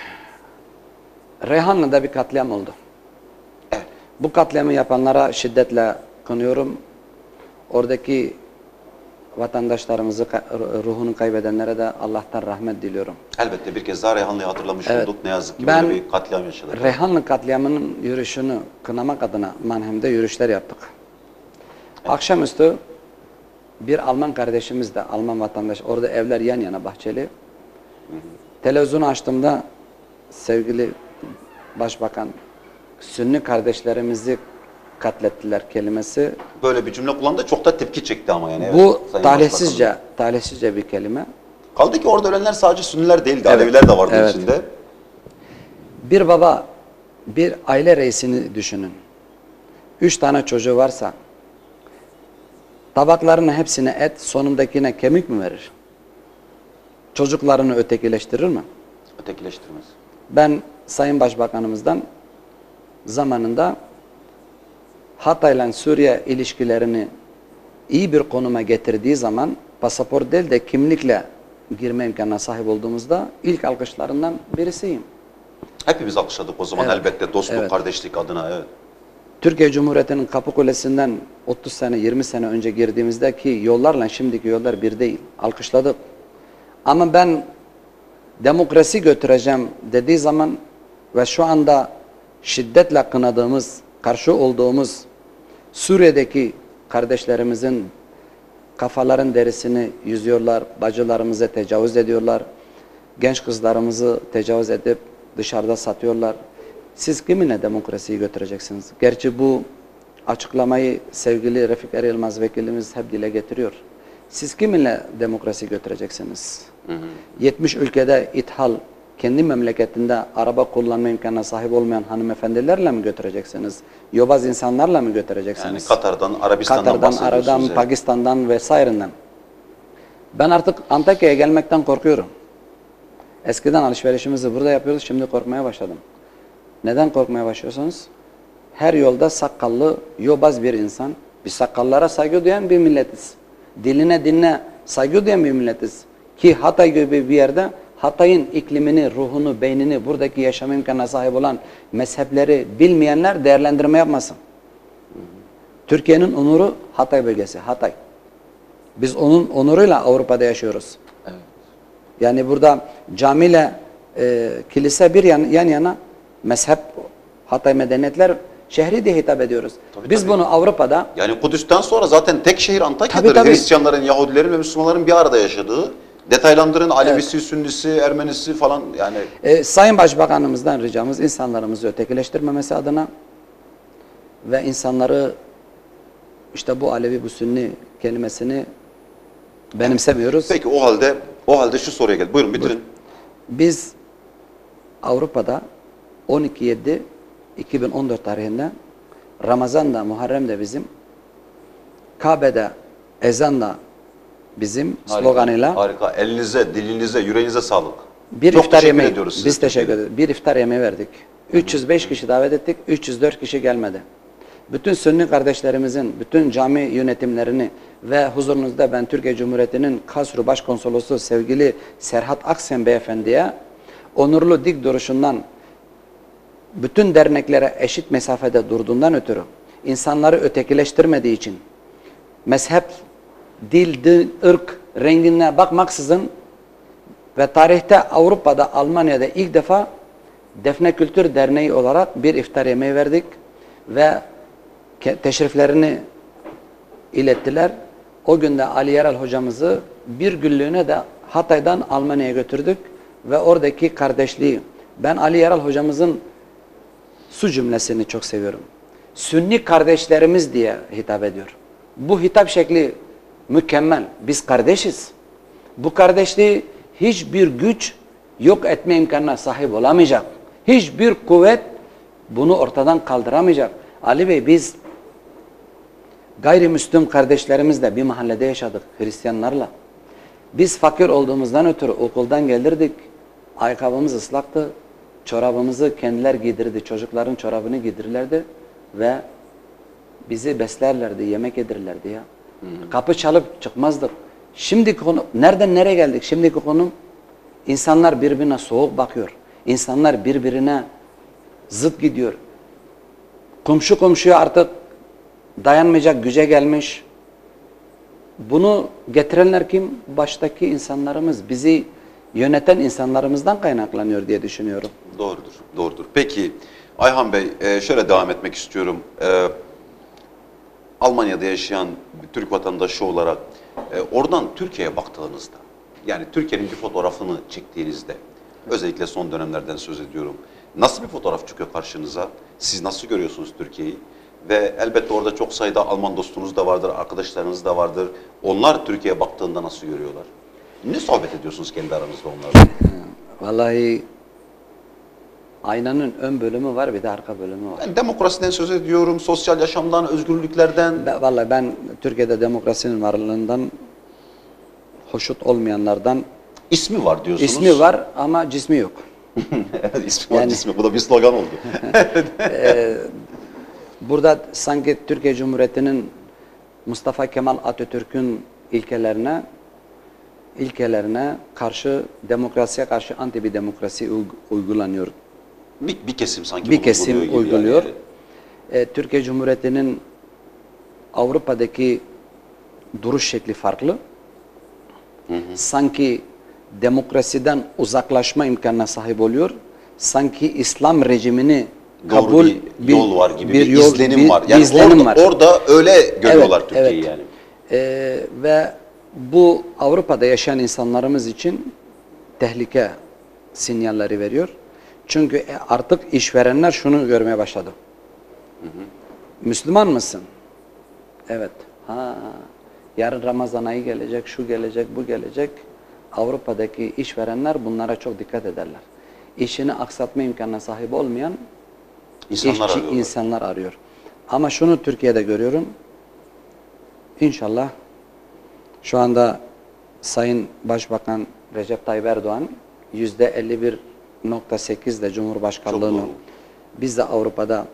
Reyhanlı'da bir katliam oldu. Evet. Bu katliamı yapanlara şiddetle kınıyorum. Oradaki vatandaşlarımızı, ruhunu kaybedenlere de Allah'tan rahmet diliyorum. Elbette bir kez daha Reyhanlı'yı hatırlamış olduk. Ne yazık ki Ben böyle bir katliam yaşadık. Reyhanlı katliamının yürüyüşünü kınamak adına Mannheim'de yürüyüşler yaptık. Akşamüstü bir Alman kardeşimiz de, Alman vatandaş, orada evler yan yana bahçeli. Televizyonu açtığımda sevgili Başbakan, Sünni kardeşlerimizi katlettiler kelimesi. Böyle bir cümle kullandı, çok da tepki çekti ama yani. Bu Sayın talihsizce bir kelime. Kaldı ki orada ölenler sadece Sünniler değildi, Evet, Aleviler de vardı evet. içinde. Bir baba, bir aile reisini düşünün. 3 tane çocuğu varsa, tabaklarının hepsine et, sonundakine kemik mi verir? Çocuklarını ötekileştirir mi? Ötekileştirmez. Ben Sayın Başbakanımızdan zamanında Hatay'la Suriye ilişkilerini iyi bir konuma getirdiği zaman pasaport değil de kimlikle girme imkanına sahip olduğumuzda ilk alkışlarından birisiyim. Hepimiz alkışladık o zaman Evet. elbette dostluk, Evet. kardeşlik adına. Evet. Türkiye Cumhuriyeti'nin Kapıkulesi'nden 30 sene, 20 sene önce girdiğimizdeki yollarla şimdiki yollar bir değil. Alkışladık. Ama ben demokrasi götüreceğim dediği zaman ve şu anda şiddetle kınadığımız, karşı olduğumuz Suriye'deki kardeşlerimizin kafaların derisini yüzüyorlar, bacılarımıza tecavüz ediyorlar, genç kızlarımızı tecavüz edip dışarıda satıyorlar. Siz kiminle demokrasiyi götüreceksiniz? Gerçi bu açıklamayı sevgili Refik Eryılmaz vekilimiz hep dile getiriyor. Siz kiminle demokrasi götüreceksiniz? 70 ülkede ithal, kendi memleketinde araba kullanma imkanına sahip olmayan hanımefendilerle mi götüreceksiniz? Yobaz insanlarla mı götüreceksiniz? Yani Katar'dan, Arabistan'dan bahsediyorsunuz. Aradan, yani. Pakistan'dan vesairenden. Ben artık Antakya'ya gelmekten korkuyorum. Eskiden alışverişimizi burada yapıyoruz, şimdi korkmaya başladım. Neden korkmaya başlıyorsunuz? Her yolda sakallı, yobaz bir insan. Biz sakallara saygı duyan bir milletiz. Dinine saygı duyan bir milletiz. Ki Hatay gibi bir yerde Hatay'ın iklimini, ruhunu, beynini, buradaki yaşam imkanına sahip olan mezhepleri bilmeyenler değerlendirme yapmasın. Türkiye'nin onuru Hatay bölgesi, Hatay. Biz onun onuruyla Avrupa'da yaşıyoruz. Evet. Yani burada camiyle kilise bir yan yana, mezhep, Hatay medeniyetler şehri diye hitap ediyoruz. Biz bunu Avrupa'da... Yani Kudüs'ten sonra zaten tek şehir Antakya'dır. Tabii. Hristiyanların, Yahudilerin ve Müslümanların bir arada yaşadığı. Detaylandırın Alevisi, Sünnisi, Ermenisi falan yani. Sayın Başbakanımızdan ricamız insanlarımızı ötekileştirmemesi adına ve insanları işte bu Alevi, bu Sünni kelimesini benimsemiyoruz. Peki o halde şu soruya gel. Buyurun bitirin. Biz Avrupa'da 12/7/2014 tarihinde Ramazan'da, Muharrem'de bizim, Kabe'de ezan da bizim sloganıyla Harika. Elinize, dilinize, yüreğinize sağlık. bir Çok iftar teşekkür yemeği, ediyoruz size. biz teşekkür ederiz. Bir iftar yemeği verdik. 305 kişi davet ettik, 304 kişi gelmedi. Bütün Sünni kardeşlerimizin, bütün cami yönetimlerini ve huzurunuzda ben Türkiye Cumhuriyeti'nin Kasru Başkonsolosu sevgili Serhat Aksen Beyefendi'ye onurlu dik duruşundan, bütün derneklere eşit mesafede durduğundan ötürü, insanları ötekileştirmediği için, mezhep, dil, din, ırk, rengine bakmaksızın Ve tarihte Avrupa'da, Almanya'da ilk defa Defne Kültür Derneği olarak bir iftar yemeği verdik ve teşriflerini ilettiler. O gün de Ali Yerel hocamızı bir günlüğüne de Hatay'dan Almanya'ya götürdük ve oradaki kardeşliği, ben Ali Yerel hocamızın su cümlesini çok seviyorum. Sünni kardeşlerimiz diye hitap ediyor. Bu hitap şekli mükemmel. Biz kardeşiz. Bu kardeşliği hiçbir güç yok etme imkanına sahip olamayacak. Hiçbir kuvvet bunu ortadan kaldıramayacak. Ali Bey, biz gayrimüslim kardeşlerimizle bir mahallede yaşadık, Hristiyanlarla. Biz fakir olduğumuzdan ötürü okuldan gelirdik, ayakkabımız ıslaktı, çorabımızı kendiler giydirirdi, çocukların çorabını giydirirlerdi ve bizi beslerlerdi, yemek yedirirlerdi ya. Kapı çalıp çıkmazdık. Şimdiki konu, nereden nereye geldik? Şimdiki konum, insanlar birbirine soğuk bakıyor. İnsanlar birbirine zıt gidiyor. Komşu komşuya artık dayanmayacak güce gelmiş. Bunu getirenler kim? Baştaki insanlarımız, bizi yöneten insanlarımızdan kaynaklanıyor diye düşünüyorum. Doğrudur, doğrudur. Peki Ayhan Bey, şöyle devam etmek istiyorum. Almanya'da yaşayan bir Türk vatandaşı olarak oradan Türkiye'ye baktığınızda, yani Türkiye'nin bir fotoğrafını çektiğinizde, özellikle son dönemlerden söz ediyorum, nasıl bir fotoğraf çıkıyor karşınıza? Siz nasıl görüyorsunuz Türkiye'yi? Ve elbette orada çok sayıda Alman dostunuz da vardır, arkadaşlarınız da vardır. Onlar Türkiye'ye baktığında nasıl görüyorlar? Ne sohbet ediyorsunuz kendi aranızda onlarla? Vallahi aynanın ön bölümü var, bir de arka bölümü var. Ben demokrasiden söz ediyorum, sosyal yaşamdan, özgürlüklerden. Vallahi ben Türkiye'de demokrasinin varlığından hoşnut olmayanlardan. İsmi var diyorsunuz. İsmi var ama cismi yok. İsmi var, cismi. Bu da bir slogan oldu. Burada sanki Türkiye Cumhuriyeti'nin Mustafa Kemal Atatürk'ün ilkelerine karşı, demokrasiye karşı anti bir demokrasi uygulanıyor. Bir kesim sanki Bir bunu kesim gibi uyguluyor. yani. Türkiye Cumhuriyeti'nin Avrupa'daki duruş şekli farklı. Sanki demokrasiden uzaklaşma imkanına sahip oluyor. Sanki İslam rejimini Doğru kabul bir yol var gibi bir yol, izlenim var. bir Yani izlenim var. orada öyle görüyorlar Evet, Türkiye'yi evet. yani. Ve bu Avrupa'da yaşayan insanlarımız için tehlike sinyalleri veriyor. Çünkü artık işverenler şunu görmeye başladı. Müslüman mısın? Evet. Yarın Ramazan ayı gelecek, şu gelecek, bu gelecek. Avrupa'daki işverenler bunlara çok dikkat ederler. İşini aksatma imkanına sahip olmayan insanlar arıyor. Ama şunu Türkiye'de görüyorum. İnşallah şu anda Sayın Başbakan Recep Tayyip Erdoğan %51.8 ile Cumhurbaşkanlığını, biz de Avrupa'da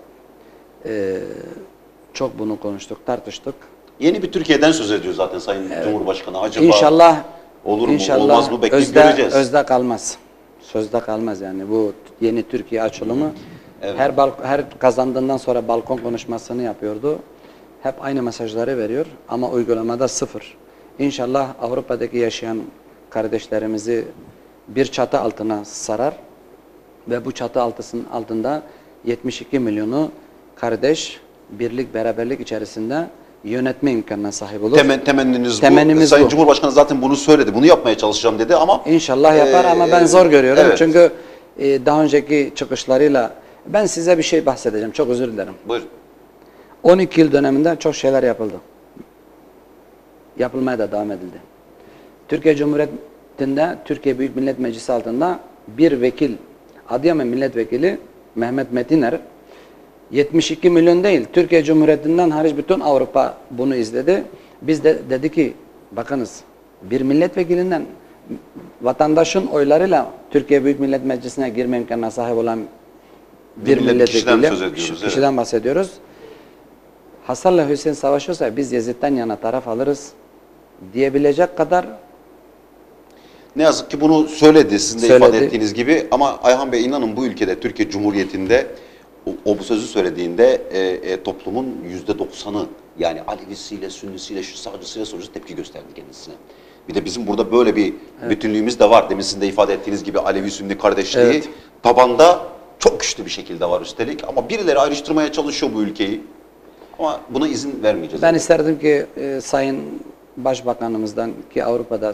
çok bunu konuştuk, tartıştık. Yeni bir Türkiye'den söz ediyor zaten Sayın Cumhurbaşkanı. Acaba İnşallah olur mu, inşallah olmaz mı bekleyip göreceğiz. Özde kalmaz. Sözde kalmaz yani bu yeni Türkiye açılımı. Evet. Her kazandığından sonra balkon konuşmasını yapıyordu. Hep aynı mesajları veriyor ama uygulamada sıfır. İnşallah Avrupa'daki yaşayan kardeşlerimizi bir çatı altına sarar ve bu çatı altında 72 milyonu kardeş, birlik, beraberlik içerisinde yönetme imkanına sahip olur. Temennimiz bu. Sayın Cumhurbaşkanı zaten bunu söyledi. Bunu yapmaya çalışacağım dedi ama İnşallah yapar ama ben zor görüyorum. Evet. Çünkü daha önceki çıkışlarıyla ben size bir şey bahsedeceğim. Çok özür dilerim. Buyurun. 12 yıl döneminde çok şeyler yapıldı. Yapılmaya da devam edildi. Türkiye Cumhuriyeti'nde Türkiye Büyük Millet Meclisi altında bir vekil, Adıyaman Milletvekili Mehmet Metiner, 72 milyon değil, Türkiye Cumhuriyeti'nden hariç bütün Avrupa bunu izledi. Biz de dedi ki, bakınız bir milletvekilinden vatandaşın oylarıyla Türkiye Büyük Millet Meclisi'ne girme imkanına sahip olan bir milletvekili, kişiden bahsediyoruz. Hasan'la Hüseyin savaşıyorsa biz Yezid'den yana taraf alırız diyebilecek kadar. Ne yazık ki bunu söyledi, sizin de ifade ettiğiniz gibi, ama Ayhan Bey inanın bu ülkede, Türkiye Cumhuriyeti'nde o bu sözü söylediğinde toplumun %90'ı, yani Alevisiyle, Sünnisiyle, sağcısıyla, solcusu tepki gösterdi kendisine. Bir de bizim burada böyle bir bütünlüğümüz de var. Demin sizin de ifade ettiğiniz gibi Alevi-Sünni kardeşliği Evet. tabanda çok güçlü bir şekilde var üstelik. Ama birileri ayrıştırmaya çalışıyor bu ülkeyi. Ama buna izin vermeyeceğiz. Ben isterdim ki Sayın Başbakanımızdan ki Avrupa'da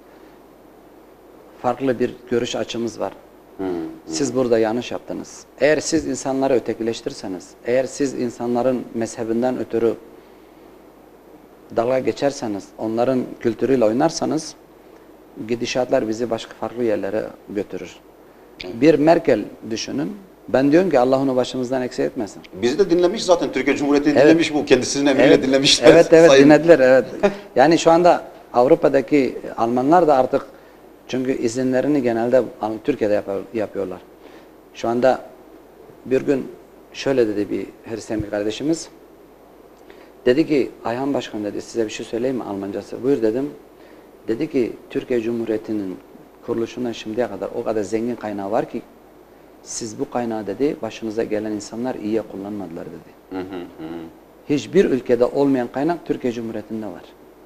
farklı bir görüş açımız var. Siz burada yanlış yaptınız. Eğer siz insanları ötekileştirirseniz, eğer siz insanların mezhebinden ötürü dalga geçerseniz, onların kültürüyle oynarsanız gidişatlar bizi başka farklı yerlere götürür. Bir Merkel düşünün. Ben diyorum ki Allah onu başımızdan eksik etmesin. Bizi de dinlemiş zaten. Türkiye Cumhuriyeti'ni dinlemiş bu. Kendisinin emriyle Evet, dinlemişler. evet Sayın- dinlediler, evet. Yani şu anda Avrupa'daki Almanlar da artık çünkü izinlerini genelde Türkiye'de yapıyorlar. Şu anda bir gün şöyle dedi bir Hristiyan bir kardeşimiz. Dedi ki Ayhan Başkan dedi size bir şey söyleyeyim mi Almancası? Buyur dedim. Dedi ki Türkiye Cumhuriyeti'nin kuruluşundan şimdiye kadar o kadar zengin kaynağı var ki siz bu kaynağı dedi başınıza gelen insanlar iyiye kullanmadılar dedi. Hiçbir ülkede olmayan kaynak Türkiye Cumhuriyeti'nde var.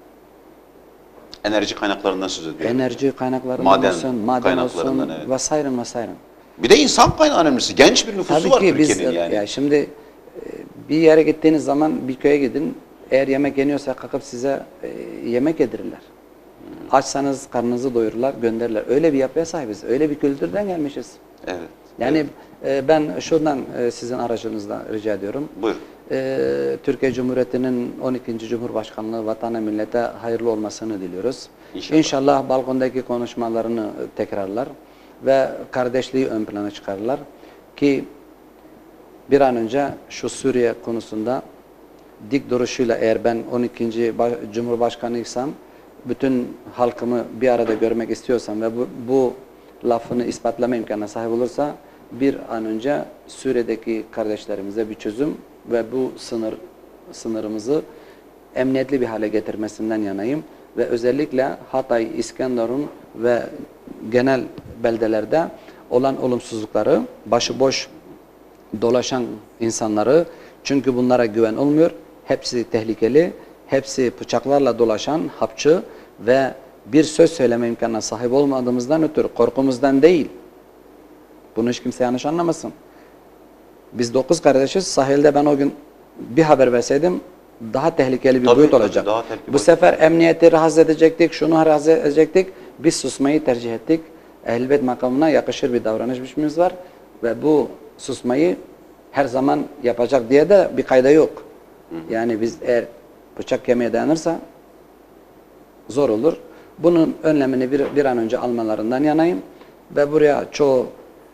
Enerji kaynaklarından söz ediyor. Enerji kaynaklarından olsun, maden kaynaklarından, olsun evet. vesaire vesaire. Bir de insan kaynağı önemlisi. Genç bir nüfusu Tabii var ki biz Türkiye'nin yani. ya şimdi bir yere gittiğiniz zaman bir köye gidin. Eğer yemek yeniyorsa kalkıp size yemek yedirirler. Açsanız karnınızı doyururlar, gönderirler. Öyle bir yapıya sahibiz. Öyle bir kültürden gelmişiz. Evet. Yani ben şuradan sizin aracınızla rica ediyorum. Buyur. Türkiye Cumhuriyeti'nin 12. Cumhurbaşkanlığı vatana millete hayırlı olmasını diliyoruz. İnşallah. İnşallah balkondaki konuşmalarını tekrarlar ve kardeşliği ön plana çıkarırlar ki bir an önce şu Suriye konusunda dik duruşuyla eğer ben 12. Cumhurbaşkanıysam bütün halkımı bir arada görmek istiyorsam ve bu lafını ispatlama imkanına sahip olursa bir an önce Suriye'deki kardeşlerimize bir çözüm ve bu sınırımızı emniyetli bir hale getirmesinden yanayım ve özellikle Hatay, İskenderun ve genel beldelerde olan olumsuzlukları, başıboş dolaşan insanları çünkü bunlara güven olmuyor. Hepsi tehlikeli, hepsi bıçaklarla dolaşan hapçı ve bir söz söyleme imkanına sahip olmadığımızdan ötürü korkumuzdan değil. Bunu hiç kimse yanlış anlamasın. Biz 9 kardeşiz. Sahilde ben o gün bir haber verseydim daha tehlikeli bir boyut olacak. daha tehlikeli Bu sefer emniyeti rahatsız edecektik, şunu rahatsız edecektik. Biz susmayı tercih ettik. Ehl-i Beyt makamına yakışır bir davranış biçimimiz var ve bu susmayı her zaman yapacak diye de bir kayda yok. Yani biz eğer bıçak yemeye dayanırsa zor olur. Bunun önlemini bir an önce almalarından yanayım ve buraya çoğu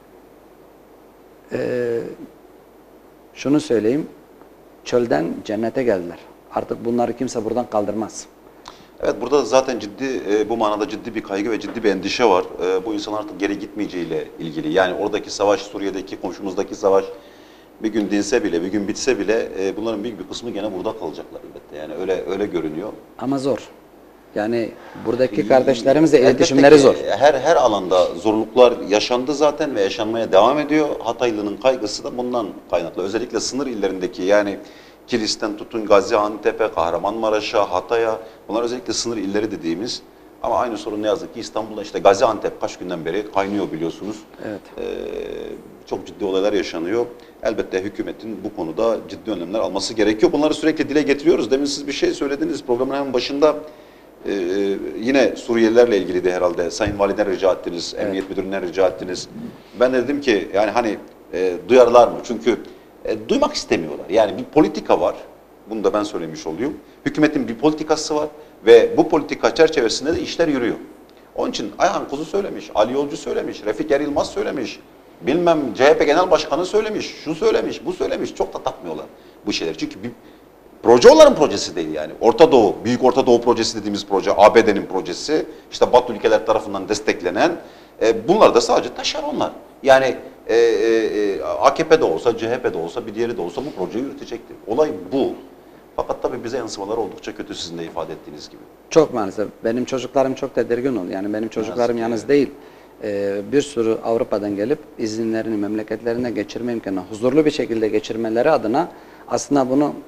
şunu söyleyeyim, çölden cennete geldiler. Artık bunları kimse buradan kaldırmaz. Evet, burada zaten bu manada ciddi bir kaygı ve ciddi bir endişe var. Bu insanlar artık geri gitmeyeceğiyle ilgili. Yani oradaki savaş, Suriye'deki, komşumuzdaki savaş bir gün dinse bile, bir gün bitse bile bunların büyük bir kısmı gene burada kalacaklar elbette. Yani öyle görünüyor. Ama zor. Yani buradaki kardeşlerimizle Elbette iletişimleri ki zor. Her alanda zorluklar yaşandı zaten ve yaşanmaya devam ediyor. Hataylı'nın kaygısı da bundan kaynaklı. Özellikle sınır illerindeki yani Kilis'ten tutun Gaziantep'e, Kahramanmaraş'a, Hatay'a, bunlar özellikle sınır illeri dediğimiz. Ama aynı sorun ne yazık ki İstanbul'da işte Gaziantep kaç günden beri kaynıyor biliyorsunuz. Evet. Çok ciddi olaylar yaşanıyor. Elbette hükümetin bu konuda ciddi önlemler alması gerekiyor. Bunları sürekli dile getiriyoruz. Demin siz bir şey söylediniz programın hemen başında. Yine Suriyelilerle ilgili de herhalde Sayın Validen rica ettiniz, Emniyet Müdürü'nden rica ettiniz. Ben de dedim ki yani hani duyarlar mı? Çünkü duymak istemiyorlar. Yani bir politika var. Bunu da ben söylemiş olayım. Hükümetin bir politikası var ve bu politika çerçevesinde de işler yürüyor. Onun için Ayhan Kuzu söylemiş, Ali Yolcu söylemiş, Refik Er Yılmaz söylemiş, bilmem CHP Genel Başkanı söylemiş, şu söylemiş, bu söylemiş. Çok da takmıyorlar bu şeyleri. Çünkü bir proje onların projesi değil yani. Orta Doğu, Büyük Orta Doğu projesi dediğimiz proje, ABD'nin projesi, işte Batı ülkeler tarafından desteklenen, bunlar da sadece taşeronlar. Yani AKP'de olsa, CHP'de olsa, bir diğeri de olsa bu projeyi yürütecektir. Olay bu. Fakat tabii bize yansımalar oldukça kötü sizin de ifade ettiğiniz gibi. Çok maalesef. Benim çocuklarım çok tedirgin oldu. Yani benim çocuklarım yalnız değil. Bir sürü Avrupa'dan gelip izinlerini memleketlerine geçirme imkanı, huzurlu bir şekilde geçirmeleri adına aslında bunu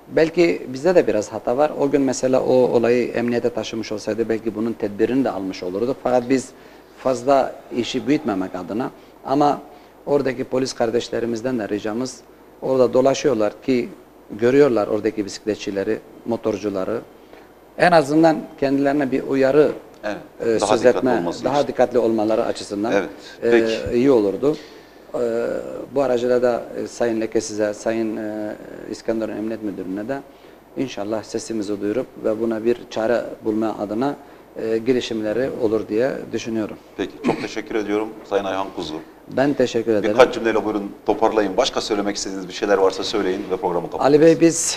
Belki bizde de biraz hata var. O gün mesela o olayı emniyete taşımış olsaydı belki bunun tedbirini de almış olurduk. Fakat biz fazla işi büyütmemek adına, ama oradaki polis kardeşlerimizden de ricamız, orada dolaşıyorlar ki görüyorlar oradaki bisikletçileri, motorcuları. En azından kendilerine bir uyarı Evet, daha söz dikkatli etme, olması daha için. dikkatli olmaları açısından Evet, peki. iyi olurdu. Bu aracılığıyla da Sayın Leke size, Sayın İskenderun Emniyet Müdürlüğü'ne de inşallah sesimizi duyurup ve buna bir çare bulma adına girişimleri olur diye düşünüyorum. Peki, çok teşekkür ediyorum Sayın Ayhan Kuzu. Ben teşekkür ederim. Birkaç cümleyle buyurun toparlayın. Başka söylemek istediğiniz bir şeyler varsa söyleyin ve programı kapatın. Ali Bey, biz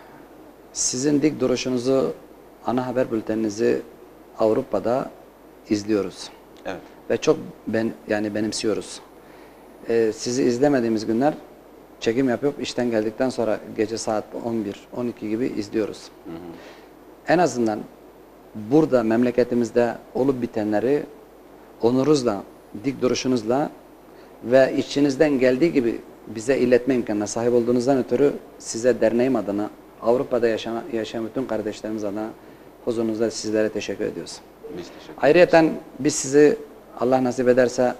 sizin dik duruşunuzu, ana haber bülteninizi Avrupa'da izliyoruz. Evet. Ve çok benimsiyoruz. Sizi izlemediğimiz günler çekim yapıp işten geldikten sonra gece saat 11-12 gibi izliyoruz. En azından burada memleketimizde olup bitenleri onurunuzla, dik duruşunuzla ve içinizden geldiği gibi bize iletme imkanına sahip olduğunuzdan ötürü size derneğim adına, Avrupa'da yaşayan bütün kardeşlerimiz adına huzurunuzda sizlere teşekkür ediyoruz. Biz teşekkür ederiz. Ayrıyeten biz sizi Allah nasip ederse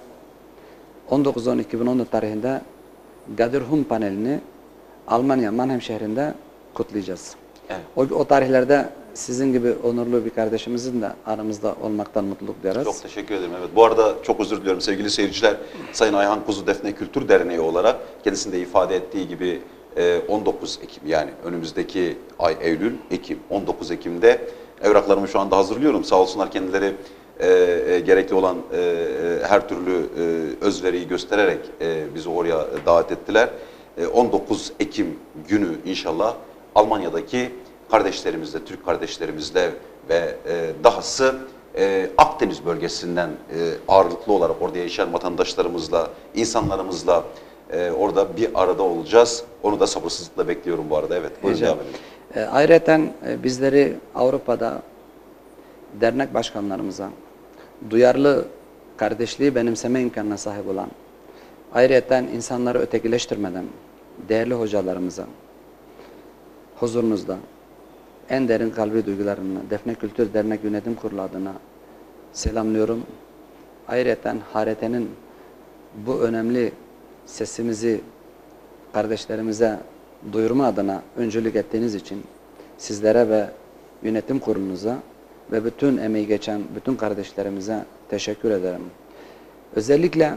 19-10-2014 tarihinde Gadirhum panelini Almanya Mannheim şehrinde kutlayacağız. Evet. O tarihlerde sizin gibi onurlu bir kardeşimizin de aramızda olmaktan mutluluk duyarız. Çok teşekkür ederim. Evet. Bu arada çok özür diliyorum sevgili seyirciler. Sayın Ayhan Kuzu Defne Kültür Derneği olarak kendisinde ifade ettiği gibi 19 Ekim, yani önümüzdeki ay Eylül, Ekim, 19 Ekim'de evraklarımı şu anda hazırlıyorum. Sağ olsunlar kendileri gerekli olan her türlü özveriyi göstererek bizi oraya davet ettiler. 19 Ekim günü inşallah Almanya'daki kardeşlerimizle, Türk kardeşlerimizle ve dahası Akdeniz bölgesinden ağırlıklı olarak orada yaşayan vatandaşlarımızla, insanlarımızla orada bir arada olacağız. Onu da sabırsızlıkla bekliyorum bu arada. Evet, buyurun devam edin. Ayrıca bizleri Avrupa'da dernek başkanlarımıza, duyarlı kardeşliği benimseme imkanına sahip olan, ayrıca insanları ötekileştirmeden değerli hocalarımıza huzurunuzda en derin kalbi duygularını Defne Kültür Dernek Yönetim Kurulu adına selamlıyorum. Ayrıca HRT'nin bu önemli sesimizi kardeşlerimize duyurma adına öncülük ettiğiniz için sizlere ve yönetim kurulunuza ve bütün emeği geçen bütün kardeşlerimize teşekkür ederim. Özellikle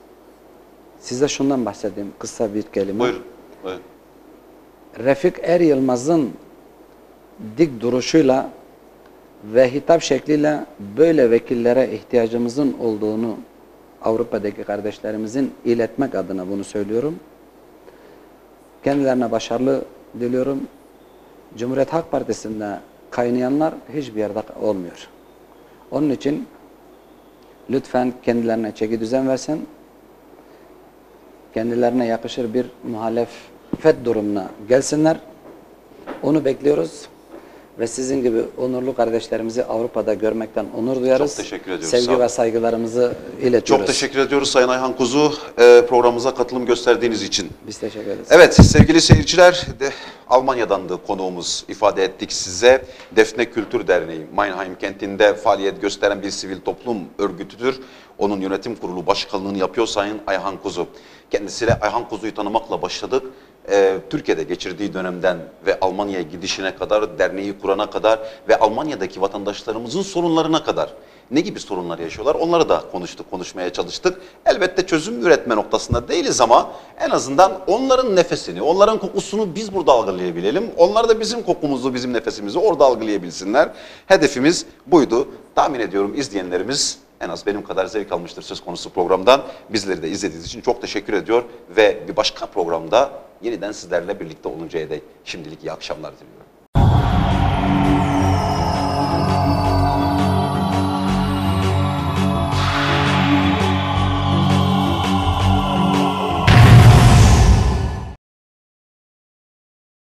size şundan bahsedeyim, kısa bir kelime. Buyurun. Buyurun. Refik Er Yılmaz'ın dik duruşuyla ve hitap şekliyle böyle vekillere ihtiyacımızın olduğunu Avrupa'daki kardeşlerimizin iletmek adına bunu söylüyorum. Kendilerine başarılı diliyorum. Cumhuriyet Halk Partisi'nde kaynayanlar hiçbir yerde olmuyor. Onun için lütfen kendilerine çeki düzen versin. Kendilerine yakışır bir muhalefet durumuna gelsinler. Onu bekliyoruz. Ve sizin gibi onurlu kardeşlerimizi Avrupa'da görmekten onur duyarız. Çok teşekkür ediyoruz. Sevgi ve saygılarımızı iletiyoruz. Çok teşekkür ediyoruz Sayın Ayhan Kuzu programımıza katılım gösterdiğiniz için. Biz teşekkür ederiz. Evet sevgili seyirciler, Almanya'dan da konuğumuz ifade ettik size. Defne Kültür Derneği Mannheim kentinde faaliyet gösteren bir sivil toplum örgütüdür. Onun yönetim kurulu başkanlığını yapıyor Sayın Ayhan Kuzu. Kendisiyle Ayhan Kuzu'yu tanımakla başladık. Türkiye'de geçirdiği dönemden ve Almanya'ya gidişine kadar, derneği kurana kadar ve Almanya'daki vatandaşlarımızın sorunlarına kadar ne gibi sorunlar yaşıyorlar onları da konuştuk, konuşmaya çalıştık. Elbette çözüm üretme noktasında değiliz ama en azından onların nefesini, onların kokusunu biz burada algılayabilelim. Onlar da bizim kokumuzu, bizim nefesimizi orada algılayabilsinler. Hedefimiz buydu. Tahmin ediyorum izleyenlerimiz en az benim kadar zevk almıştır söz konusu programdan. Bizleri de izlediğiniz için çok teşekkür ediyor ve bir başka programda yeniden sizlerle birlikte oluncaya dek şimdilik iyi akşamlar diliyorum.